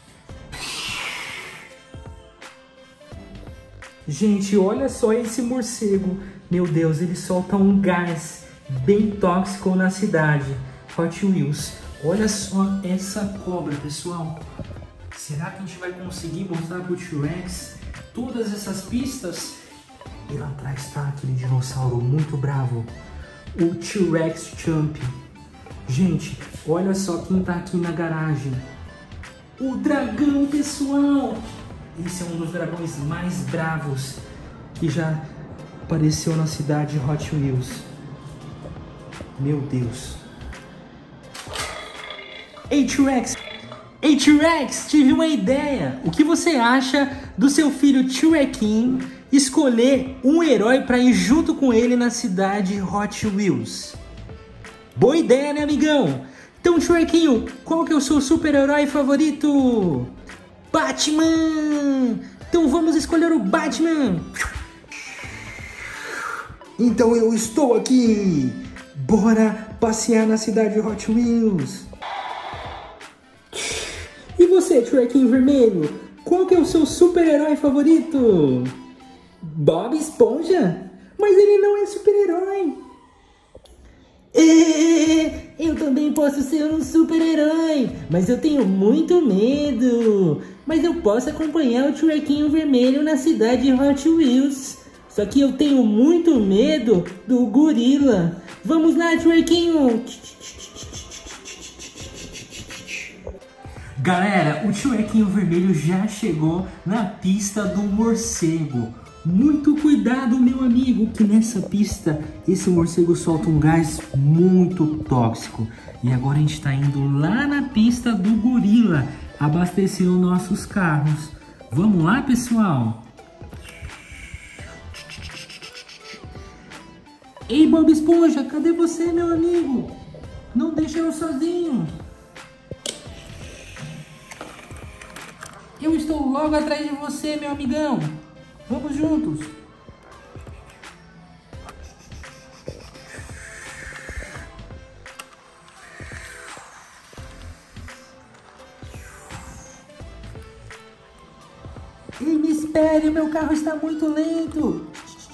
Gente, olha só esse morcego. Meu Deus, ele solta um gás bem tóxico na cidade. Hot Wheels, olha só essa cobra, pessoal. Será que a gente vai conseguir mostrar pro T-Rex todas essas pistas? E lá atrás tá aquele dinossauro muito bravo, o T-Rex Champ. Gente, olha só quem tá aqui na garagem. o dragão, pessoal. Esse é um dos dragões mais bravos que já apareceu na cidade Hot Wheels. Meu Deus. Ei, T-Rex! Ei, T-Rex! Tive uma ideia! O que você acha do seu filho T-Rexinho escolher um herói para ir junto com ele na cidade Hot Wheels? Boa ideia, né, amigão? Então, T-Rexinho, qual que é o seu super-herói favorito? Batman! Então vamos escolher o Batman! Então eu estou aqui! Bora passear na cidade Hot Wheels! E você, T-Rexinho vermelho? Qual que é o seu super-herói favorito? Bob Esponja? Mas ele não é super-herói! É, eu também posso ser um super-herói, mas eu tenho muito medo. Mas eu posso acompanhar o T-Rexinho vermelho na cidade Hot Wheels. Só que eu tenho muito medo do gorila. Vamos lá, T-Rexinho! Galera, o T-Rexinho vermelho já chegou na pista do morcego. Muito cuidado, meu amigo, que nessa pista esse morcego solta um gás muito tóxico. E agora a gente está indo lá na pista do gorila abastecer os nossos carros. Vamos lá, pessoal? Ei, Bob Esponja, cadê você, meu amigo? Não deixa eu sozinho. Eu estou logo atrás de você, meu amigão. Vamos juntos. Ei, me espere, meu carro está muito lento.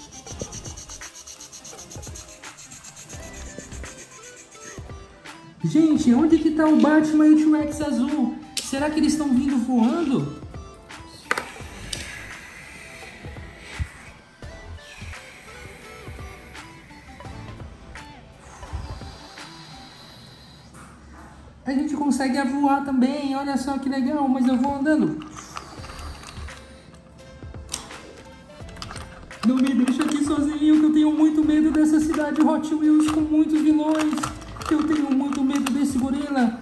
Gente, onde que tá o Batman e o T-Rex azul? Será que eles estão vindo voando? A gente consegue voar também, olha só que legal, mas eu vou andando. Não me deixa aqui sozinho, que eu tenho muito medo dessa cidade Hot Wheels com muitos vilões. Eu tenho muito medo desse gorila.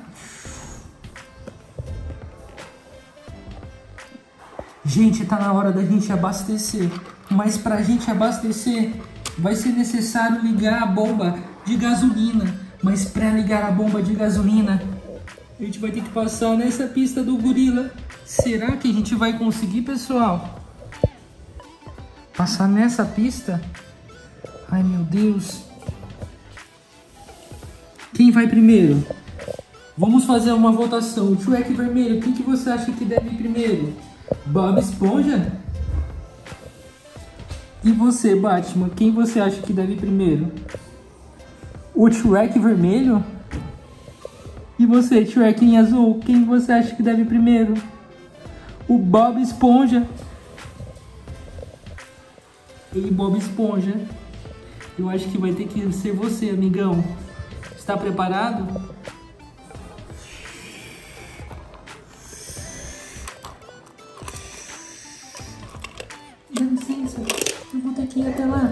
Gente, tá na hora da gente abastecer. Mas pra gente abastecer, vai ser necessário ligar a bomba de gasolina. Mas pra ligar a bomba de gasolina, a gente vai ter que passar nessa pista do gorila. Será que a gente vai conseguir, pessoal? Passar nessa pista? Ai, meu Deus. Quem vai primeiro? Vamos fazer uma votação. O T-Rex vermelho, quem que você acha que deve ir primeiro? Bob Esponja? E você, Batman, quem você acha que deve ir primeiro? O T-Rex vermelho? E você, T-Rex em azul, quem você acha que deve ir primeiro? O Bob Esponja? Ei, Bob Esponja, eu acho que vai ter que ser você, amigão. Está preparado? Dá licença, eu vou ter que ir até lá.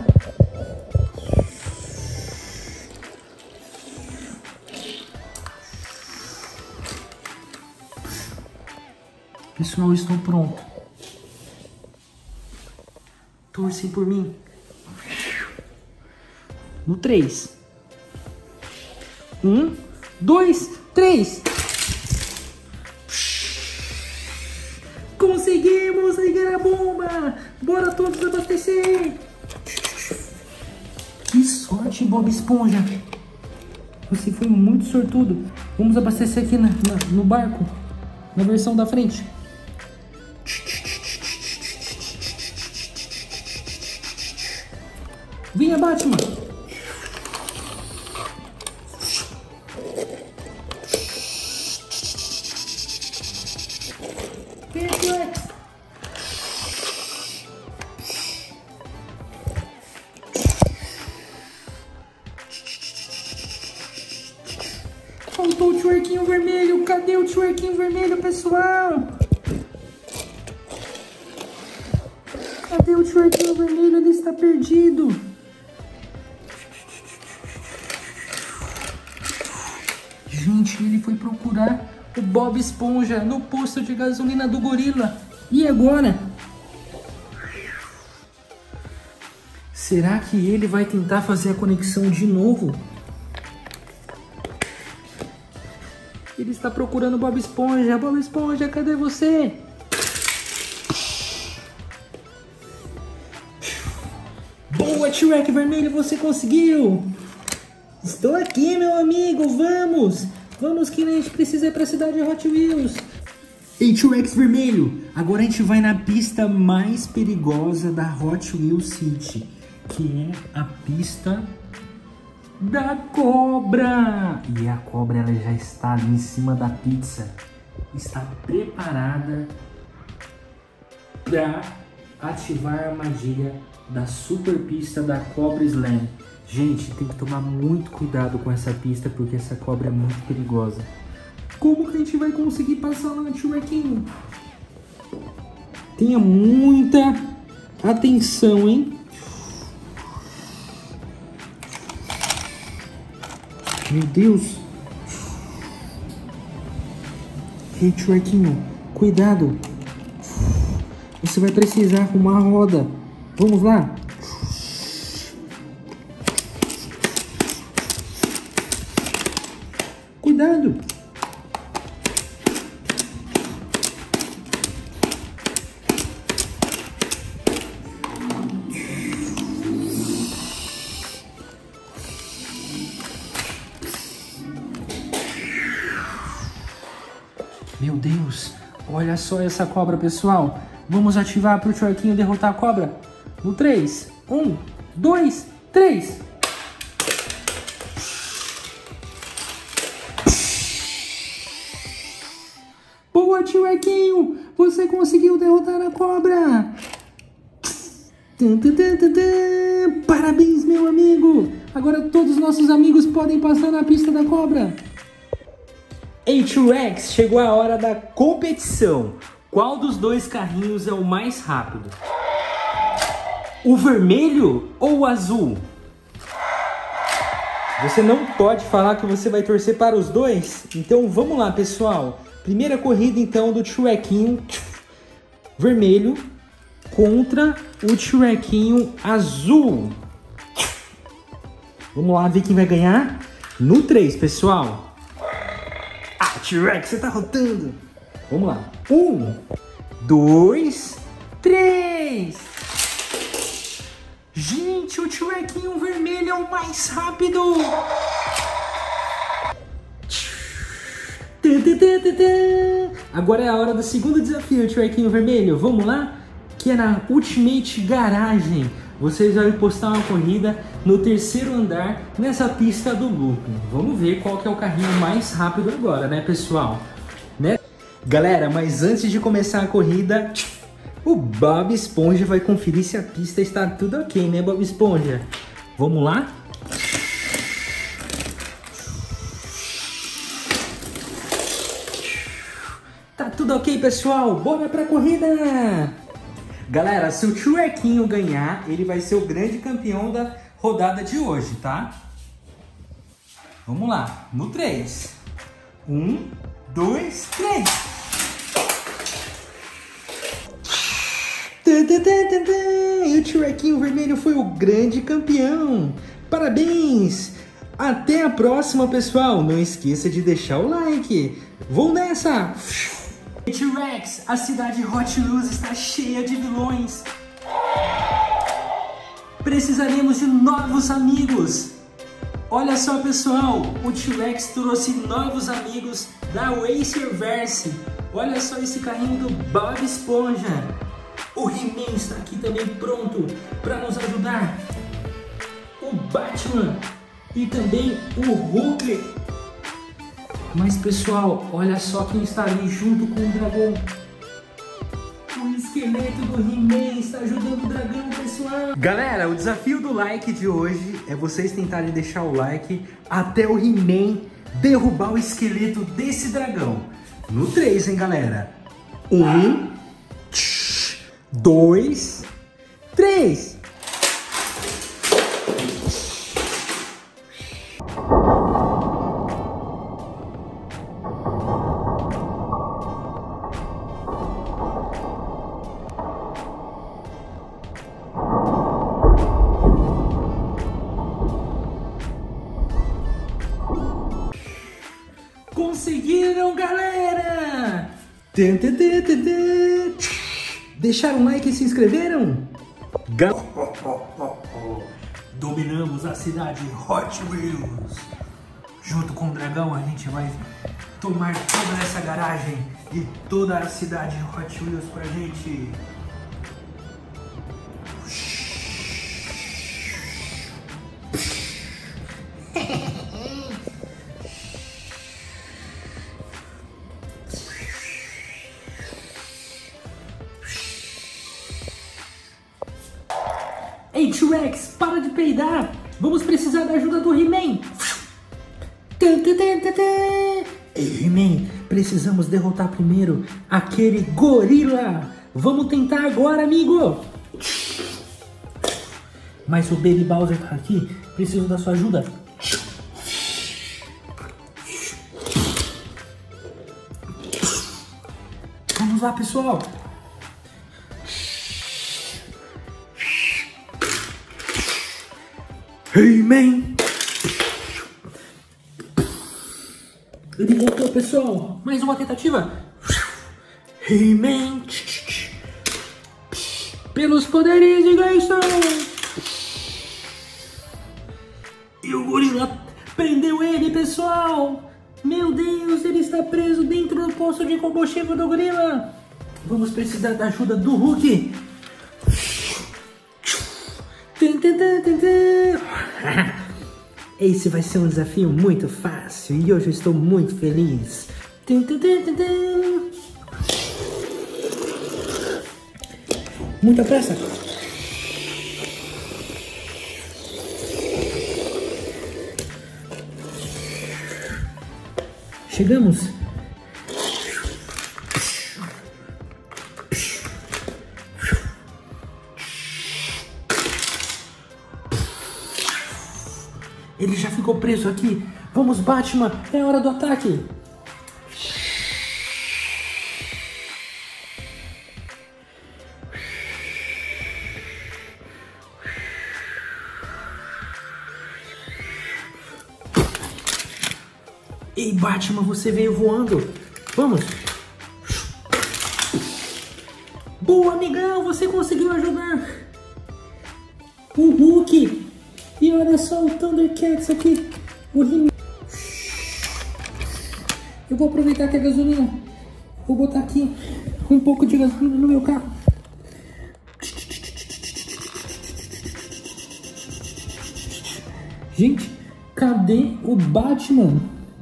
Pessoal, estou pronto. Torcem por mim. No três. Um, dois, três. Conseguimos ligar a bomba. Bora todos abastecer. Que sorte, Bob Esponja. Você foi muito sortudo. Vamos abastecer aqui na, na, no barco. Na versão da frente. Venha, Batman. Venha, T-Rex. Faltou o twerkinho vermelho. Cadê o twerkinho vermelho, pessoal? Cadê o twerkinho vermelho? Ele está perdido. Gente, ele foi procurar o Bob Esponja no posto de gasolina do gorila. E agora? Será que ele vai tentar fazer a conexão de novo? Ele está procurando o Bob Esponja. Bob Esponja, cadê você? Boa, T-Rex vermelho, você conseguiu! Estou aqui, meu amigo, vamos! Vamos que a gente precisa ir para a cidade Hot Wheels. Ei, T-Rex vermelho, agora a gente vai na pista mais perigosa da Hot Wheels City, que é a pista da cobra. E a cobra, ela já está ali em cima da pizza, está preparada para ativar a armadilha da super pista da Cobra Slam. Gente, tem que tomar muito cuidado com essa pista, porque essa cobra é muito perigosa. Como que a gente vai conseguir passar lá, T-Rexinho? Tenha muita atenção, hein? Meu Deus! Ei, T-Rexinho, cuidado! Você vai precisar arrumar a roda. Vamos lá? Cuidado! Meu Deus! Olha só essa cobra, pessoal! Vamos ativar para o Twerkinho derrotar a cobra? No três, um, dois, três! Boa, Twerkinho! Você conseguiu derrotar a cobra! Tum, tum, tum, tum, tum. Parabéns, meu amigo! Agora todos os nossos amigos podem passar na pista da cobra! Ei, T-Rex, chegou a hora da competição. Qual dos dois carrinhos é o mais rápido? O vermelho ou o azul? Você não pode falar que você vai torcer para os dois? Então vamos lá, pessoal. Primeira corrida então do T-Rexinho vermelho contra o T-Rexinho azul. Vamos lá ver quem vai ganhar no três, pessoal. Ah, T-Rex, você tá rotando. Vamos lá. Um, dois, três. Gente, o T-Rexinho vermelho é o mais rápido. Agora é a hora do segundo desafio, T-Rexinho vermelho. Vamos lá? Que é na Ultimate Garagem. Vocês vão postar uma corrida no terceiro andar nessa pista do looping. Vamos ver qual que é o carrinho mais rápido agora, né, pessoal? Né? Galera, mas antes de começar a corrida, o Bob Esponja vai conferir se a pista está tudo ok, né, Bob Esponja? Vamos lá? Tá tudo ok, pessoal? Bora pra corrida! Galera, se o T-Rexinho ganhar, ele vai ser o grande campeão da rodada de hoje, tá? Vamos lá, no três. Um, dois, três. E o T-Rexinho vermelho foi o grande campeão. Parabéns! Até a próxima, pessoal. Não esqueça de deixar o like. Vou nessa! T-Rex, a cidade Hot Wheels está cheia de vilões. Precisaremos de novos amigos. Olha só, pessoal, o T-Rex trouxe novos amigos da Racerverse. Olha só esse carrinho do Bob Esponja. O He-Man está aqui também pronto para nos ajudar. O Batman e também o Hulk. Mas, pessoal, olha só quem está ali junto com o dragão. O esqueleto do He-Man está ajudando o dragão, pessoal. pessoal! Galera, o desafio do like de hoje é vocês tentarem deixar o like até o He-Man derrubar o esqueleto desse dragão. No três, hein, galera? Um, dois, três! Conseguiram, galera! Deixaram um like e se inscreveram? Gal Dominamos a cidade Hot Wheels. Junto com o dragão a gente vai tomar toda essa garagem e toda a cidade Hot Wheels pra gente. Ei, T-Rex, para de peidar! Vamos precisar da ajuda do He-Man! Ei, He-Man, precisamos derrotar primeiro aquele gorila! Vamos tentar agora, amigo! Mas o Baby Bowser tá aqui, preciso da sua ajuda! Vamos lá, pessoal! He-Man! Ele voltou, pessoal! Mais uma tentativa! He-Man! Pelos poderes de Grayskull! E o gorila prendeu ele, pessoal! Meu Deus, ele está preso dentro do poço de combustível do gorila! Vamos precisar da ajuda do Hulk! Esse vai ser um desafio muito fácil e hoje eu estou muito feliz. Muita pressa. Chegamos. Ele já ficou preso aqui. Vamos, Batman. É hora do ataque. Ei, Batman, você veio voando. Vamos. Boa, amigão. Você conseguiu ajudar o Hulk. E olha só o Thundercats aqui, o He-Man. Eu vou aproveitar que a gasolina, vou botar aqui um pouco de gasolina no meu carro. Gente, cadê o Batman?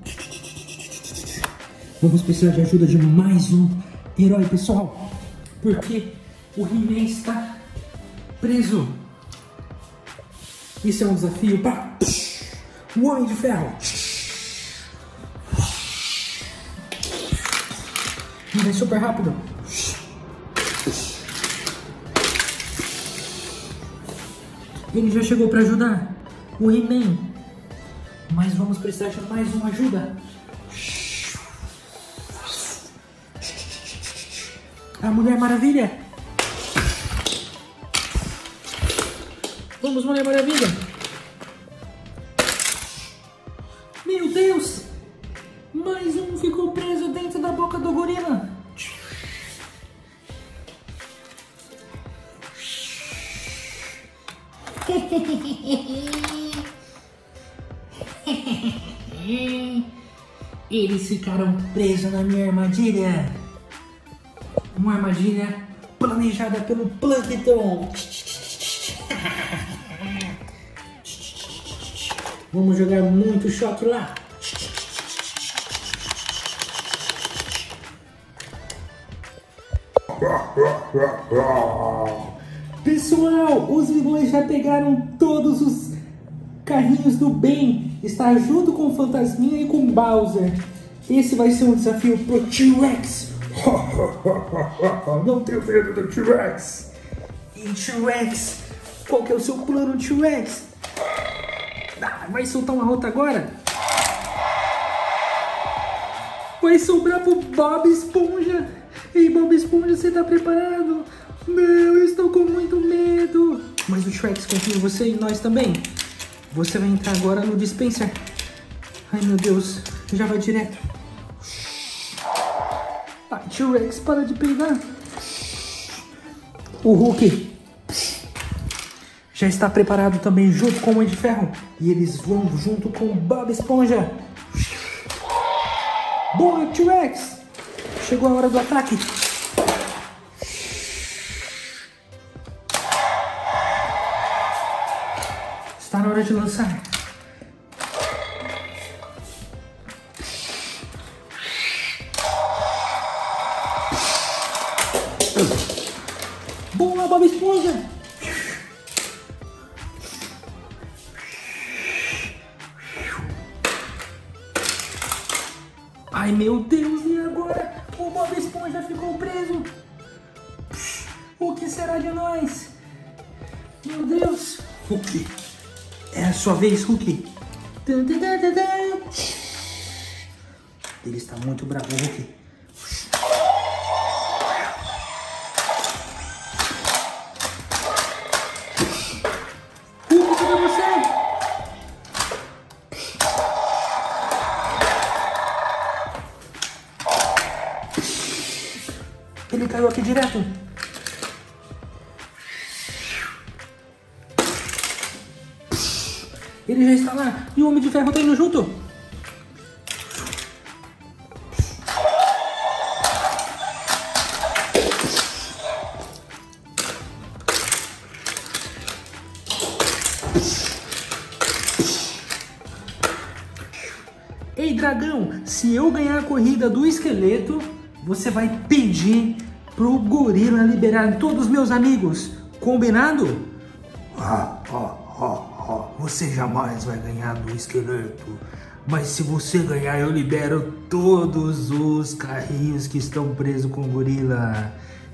Vamos precisar de ajuda de mais um herói, pessoal, porque o He-Man está preso. Isso é um desafio para o Homem de Ferro. Vai super rápido. Ele já chegou para ajudar o He-Man. Mas vamos precisar de mais uma ajuda. A Mulher Maravilha. Vamos, Mulher Maravilha! Meu Deus! Mais um ficou preso dentro da boca do gorila! Eles ficaram presos na minha armadilha! Uma armadilha planejada pelo Plankton! Vamos jogar muito choque lá. Pessoal, os vilões já pegaram todos os carrinhos do bem. Está junto com o Fantasminha e com o Bowser. Esse vai ser um desafio pro T-Rex. Não tenho medo do T-Rex. E T-Rex, qual que é o seu plano, T-Rex? Ah, vai soltar uma rota agora? Vai sobrar pro Bob Esponja. Ei, Bob Esponja, você tá preparado? Não, eu estou com muito medo. Mas o T-Rex confia em você e nós também. Você vai entrar agora no dispenser. Ai, meu Deus, já vai direto. Ah, T-Rex, para de peidar. O Hulk já está preparado também junto com o Homem de Ferro. E eles vão junto com o Bob Esponja. Boa, T-Rex! Chegou a hora do ataque. Está na hora de lançar. Boa, Bob Esponja! Ai, meu Deus, e agora? O Bob Esponja ficou preso. O que será de nós? Meu Deus. Hulk, é a sua vez, Hulk. Ele está muito bravo, Hulk. Hulk, cadê você? Ele caiu aqui direto. Ele já está lá. E o Homem de Ferro está indo junto. Ei, dragão, se eu ganhar a corrida do esqueleto, você vai pedir pro gorila liberar todos os meus amigos. Combinado? Ah, ah, ah, ah. Você jamais vai ganhar do esqueleto. Mas se você ganhar, eu libero Todos os carrinhos que estão presos com o gorila.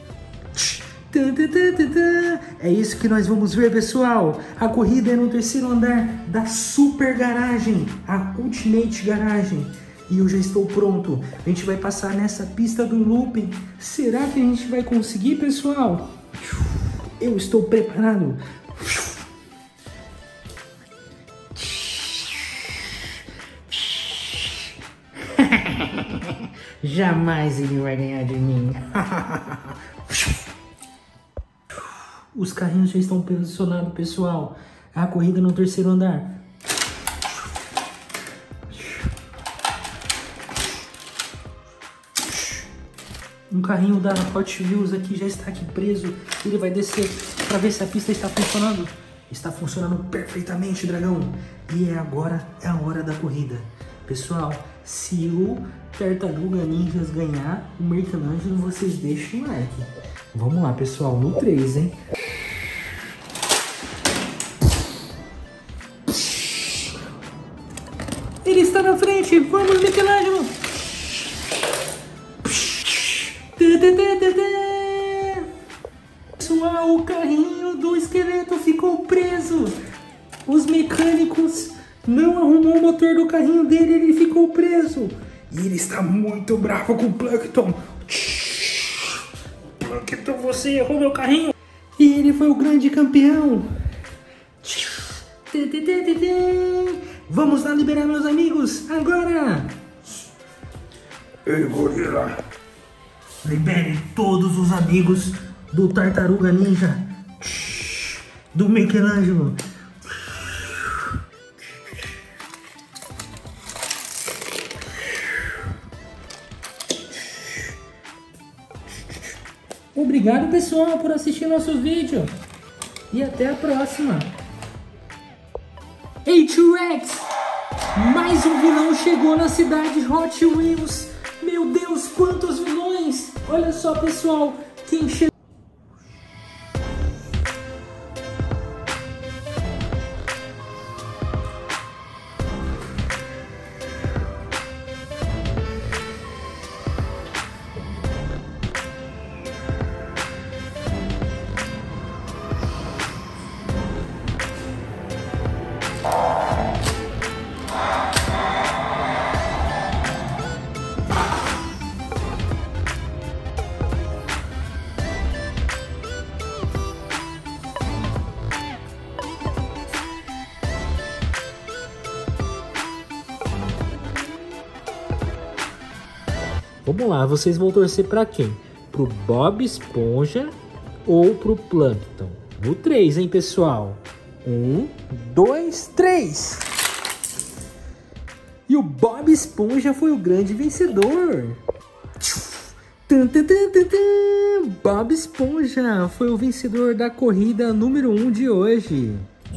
É isso que nós vamos ver, pessoal. A corrida é no terceiro andar da Super Garagem, a Ultimate Garagem. E eu já estou pronto. A gente vai passar nessa pista do looping. Será que a gente vai conseguir, pessoal? Eu estou preparado. Jamais ele vai ganhar de mim. Os carrinhos já estão posicionados, pessoal. A corrida no terceiro andar. Um carrinho da Hot Wheels aqui já está aqui preso. Ele vai descer para ver se a pista está funcionando. Está funcionando perfeitamente, dragão. E é agora é a hora da corrida. Pessoal, se o Tartaruga Ninjas ganhar o Michelangelo, vocês deixem o like. Vamos lá, pessoal, no três, hein? Ele está na frente! Vamos, Michelangelo! Pessoal, o carrinho do esqueleto ficou preso. Os mecânicos não arrumou o motor do carrinho dele, ele ficou preso. E ele está muito bravo com o Plankton. Plankton, você errou meu carrinho. E ele foi o grande campeão. Vamos lá liberar meus amigos, agora. Ei, gorila. Libere todos os amigos do Tartaruga Ninja, do Michelangelo. Obrigado, pessoal, por assistir nosso vídeo. E até a próxima. Ei, T-Rex! Mais um vilão chegou na cidade Hot Wheels. Meu Deus, quantos vilões! Olha só, pessoal, quem chegou... Vamos lá, vocês vão torcer para quem? Pro Bob Esponja ou pro Plankton? No três, hein, pessoal? Um, dois, três! E o Bob Esponja foi o grande vencedor. Tum, tum, tum, tum, tum. Bob Esponja foi o vencedor da corrida número um de hoje.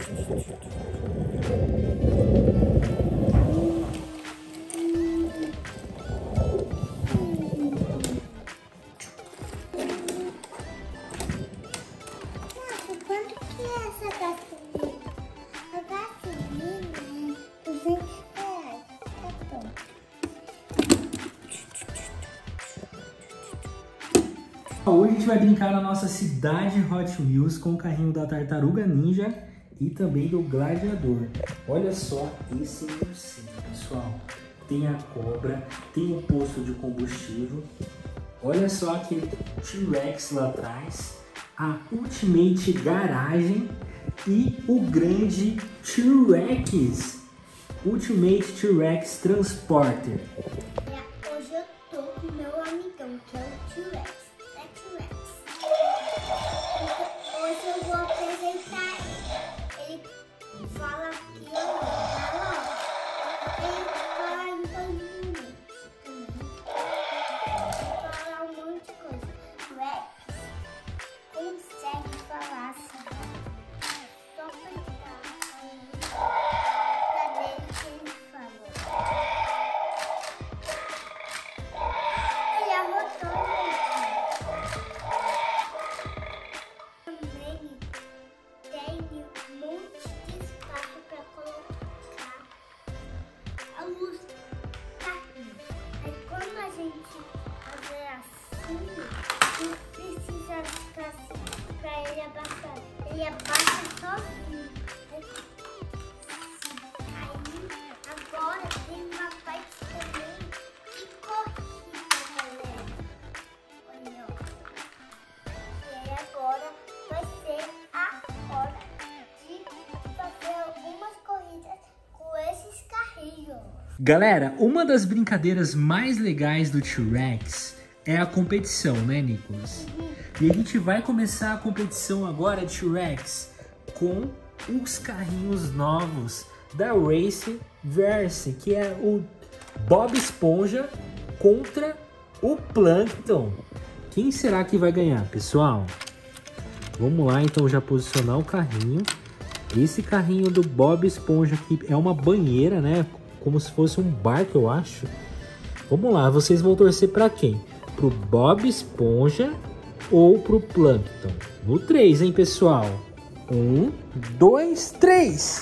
Hoje a gente vai brincar na nossa cidade Hot Wheels com o carrinho da Tartaruga Ninja e também do Gladiador. Olha só esse morcego, pessoal. Tem a cobra, tem o posto de combustível. Olha só aquele T-Rex lá atrás, a Ultimate Garagem e o grande T-Rex, Ultimate T-Rex Transporter. Hoje eu tô com meu amigão, que é o T-Rex. Hoje eu vou apresentar ele. Ele fala aqui, ó. Ele fala em banho também. Ele fala um monte de coisa. O Rex consegue falar assim. Só apertar a dele que ele falou. Ele arrotou. Ele abaixa sozinho. Aí, agora tem uma parte também de corrida, galera. Olha, ó. E aí agora vai ser a hora de fazer algumas corridas com esses carrinhos. Galera, uma das brincadeiras mais legais do T-Rex é a competição, né, Nicolas? Uhum. E a gente vai começar a competição agora, T-Rex, com os carrinhos novos da Racerverse, que é o Bob Esponja contra o Plankton. Quem será que vai ganhar, pessoal? Vamos lá, então, já posicionar o carrinho. Esse carrinho do Bob Esponja aqui é uma banheira, né? Como se fosse um barco, eu acho. Vamos lá, vocês vão torcer para quem? Pro Bob Esponja ou pro Plankton? No três, hein, pessoal? Um, dois, três!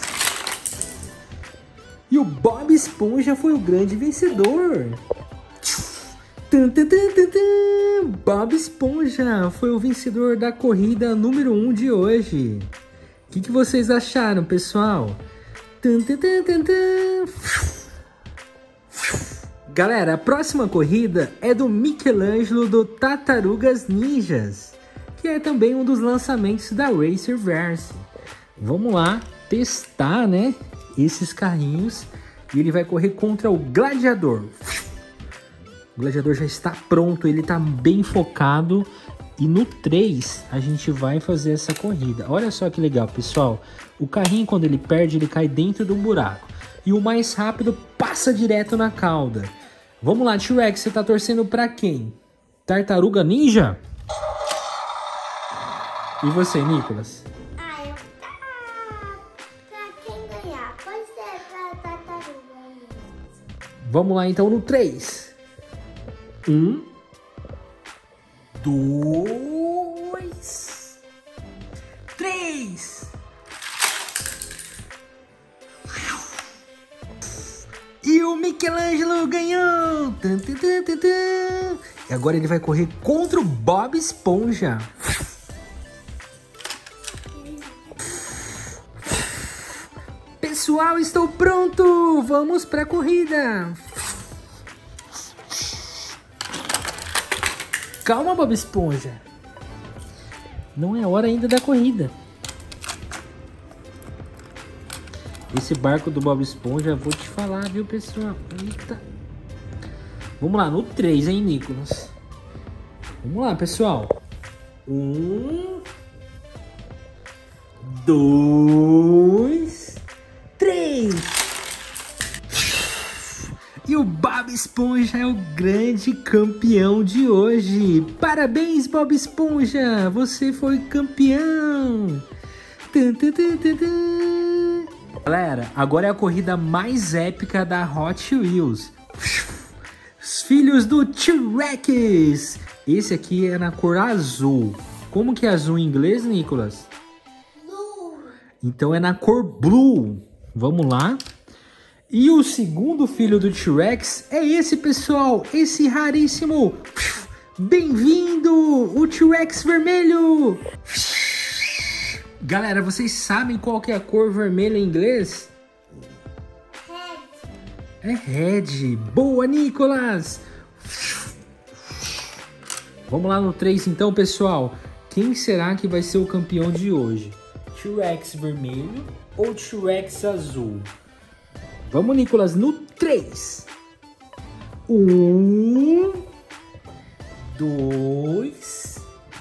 E o Bob Esponja foi o grande vencedor. Tum, tum, tum, tum, tum. Bob Esponja foi o vencedor da corrida número um de hoje. O que, que vocês acharam, pessoal? Tum, tum, tum, tum, tum. Galera, a próxima corrida é do Michelangelo do Tartarugas Ninjas, que é também um dos lançamentos da Racerverse. Vamos lá testar, né, esses carrinhos, e ele vai correr contra o Gladiador. O Gladiador já está pronto, ele está bem focado, e no três a gente vai fazer essa corrida. Olha só que legal, pessoal. O carrinho, quando ele perde, ele cai dentro de um buraco, e o mais rápido passa direto na cauda. Vamos lá, T-Rex, você tá torcendo pra quem? Tartaruga Ninja? E você, Nicolas? Ah, eu tá pra quem ganhar. Pode ser pra Tartaruga Ninja. Vamos lá, então, no três. Um. Dois. Três. E o Michelangelo ganhou! Tum, tum, tum, tum, tum. E agora ele vai correr contra o Bob Esponja. Pessoal, estou pronto! Vamos para a corrida! Calma, Bob Esponja. Não é hora ainda da corrida. Esse barco do Bob Esponja, vou te falar, viu, pessoal? Eita. Vamos lá, no três, hein, Nicolas? Vamos lá, pessoal. Um, dois, três. E o Bob Esponja é o grande campeão de hoje. Parabéns, Bob Esponja! Você foi campeão! Tum, tum, tum, tum, tum. Galera, agora é a corrida mais épica da Hot Wheels. Os filhos do T-Rex. Esse aqui é na cor azul. Como que é azul em inglês, Nicolas? Blue. Então é na cor blue. Vamos lá. E o segundo filho do T-Rex é esse, pessoal. Esse raríssimo. Bem-vindo, o T-Rex vermelho. Galera, vocês sabem qual que é a cor vermelha em inglês? Red. É red. Boa, Nicolas. Vamos lá no três então, pessoal. Quem será que vai ser o campeão de hoje? T-Rex vermelho ou T-Rex azul? Vamos, Nicolas, no três. Um, dois,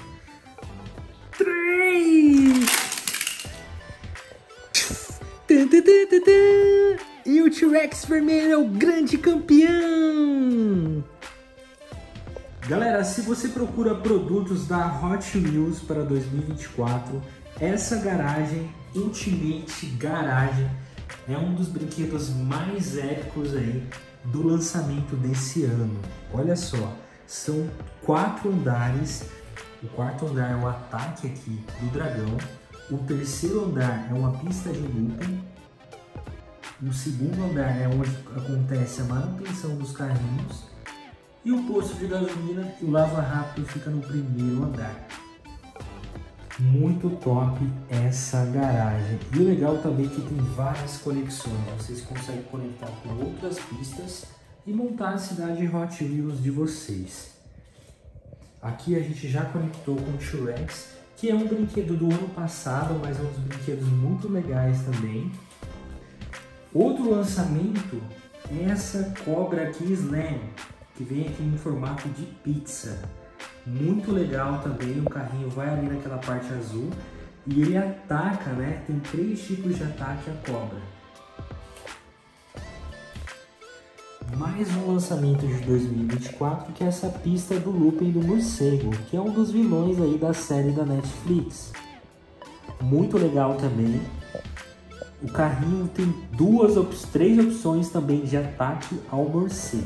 três. Tum, tum, tum, tum, tum. E o T-Rex vermelho é o grande campeão. Galera, se você procura produtos da Hot Wheels para dois mil e vinte e quatro, essa garagem, Ultimate Garage, é um dos brinquedos mais épicos aí do lançamento desse ano. Olha só, são quatro andares. O quarto andar é o ataque aqui do dragão. O terceiro andar é uma pista de looping. O segundo andar é onde acontece a manutenção dos carrinhos. E o posto de gasolina e o lava rápido fica no primeiro andar. Muito top essa garagem. E o legal também é que tem várias conexões. Vocês conseguem conectar com outras pistas e montar a cidade Hot Wheels de vocês. Aqui a gente já conectou com o T-Rex, que é um brinquedo do ano passado, mas é um dos brinquedos muito legais também. Outro lançamento é essa cobra aqui Slam, que vem aqui em formato de pizza. Muito legal também, o carrinho vai ali naquela parte azul e ele ataca, né? Tem três tipos de ataque a cobra. Mais um lançamento de dois mil e vinte e quatro, que é essa pista do looping do morcego, que é um dos vilões aí da série da Netflix. Muito legal também. O carrinho tem duas, três opções também de ataque ao morcego.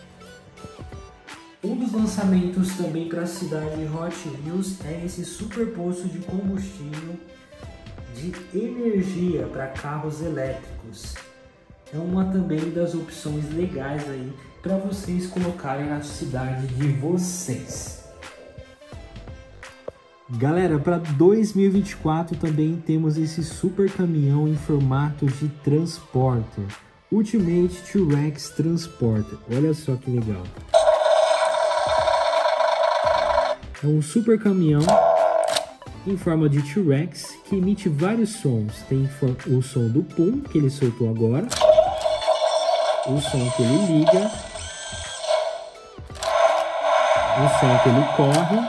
Um dos lançamentos também para a cidade Hot Wheels é esse super posto de combustível de energia para carros elétricos. É uma também das opções legais aí para vocês colocarem na cidade de vocês. Galera, para dois mil e vinte e quatro também temos esse super caminhão em formato de transporter, Ultimate T-Rex Transporter. Olha só que legal. É um super caminhão em forma de T-Rex que emite vários sons. Tem o som do pum, que ele soltou agora, o som que ele liga, o som que ele corre.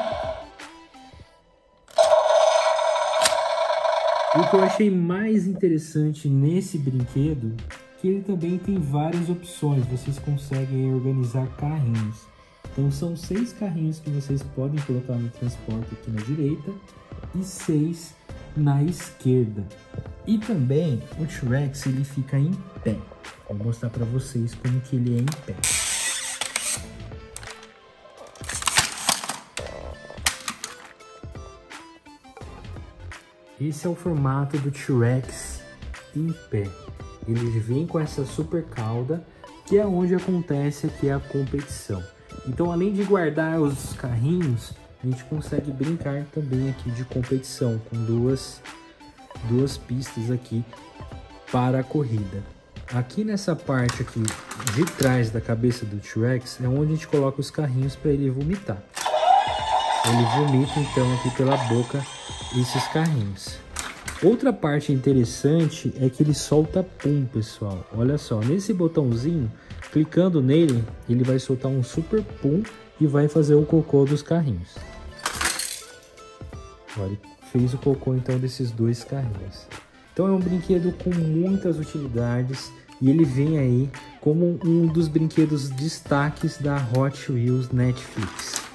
E o que eu achei mais interessante nesse brinquedo, que ele também tem várias opções. Vocês conseguem organizar carrinhos. Então são seis carrinhos que vocês podem colocar no transporte aqui na direita e seis na esquerda. E também o T-Rex ele fica em pé. Vou mostrar para vocês como que ele é em pé. Esse é o formato do T-Rex em pé. Ele vem com essa super cauda, que é onde acontece aqui a competição. Então, além de guardar os carrinhos, a gente consegue brincar também aqui de competição, com duas, duas pistas aqui para a corrida. Aqui nessa parte aqui de trás da cabeça do T-Rex é onde a gente coloca os carrinhos para ele vomitar. Ele vomita então aqui pela boca esses carrinhos. Outra parte interessante é que ele solta pum, pessoal. Olha só, nesse botãozinho Clicando nele, ele vai soltar um super pum e vai fazer o cocô dos carrinhos. Olha, ele fez o cocô então desses dois carrinhos. Então é um brinquedo com muitas utilidades e ele vem aí como um dos brinquedos destaques da Hot Wheels Netflix.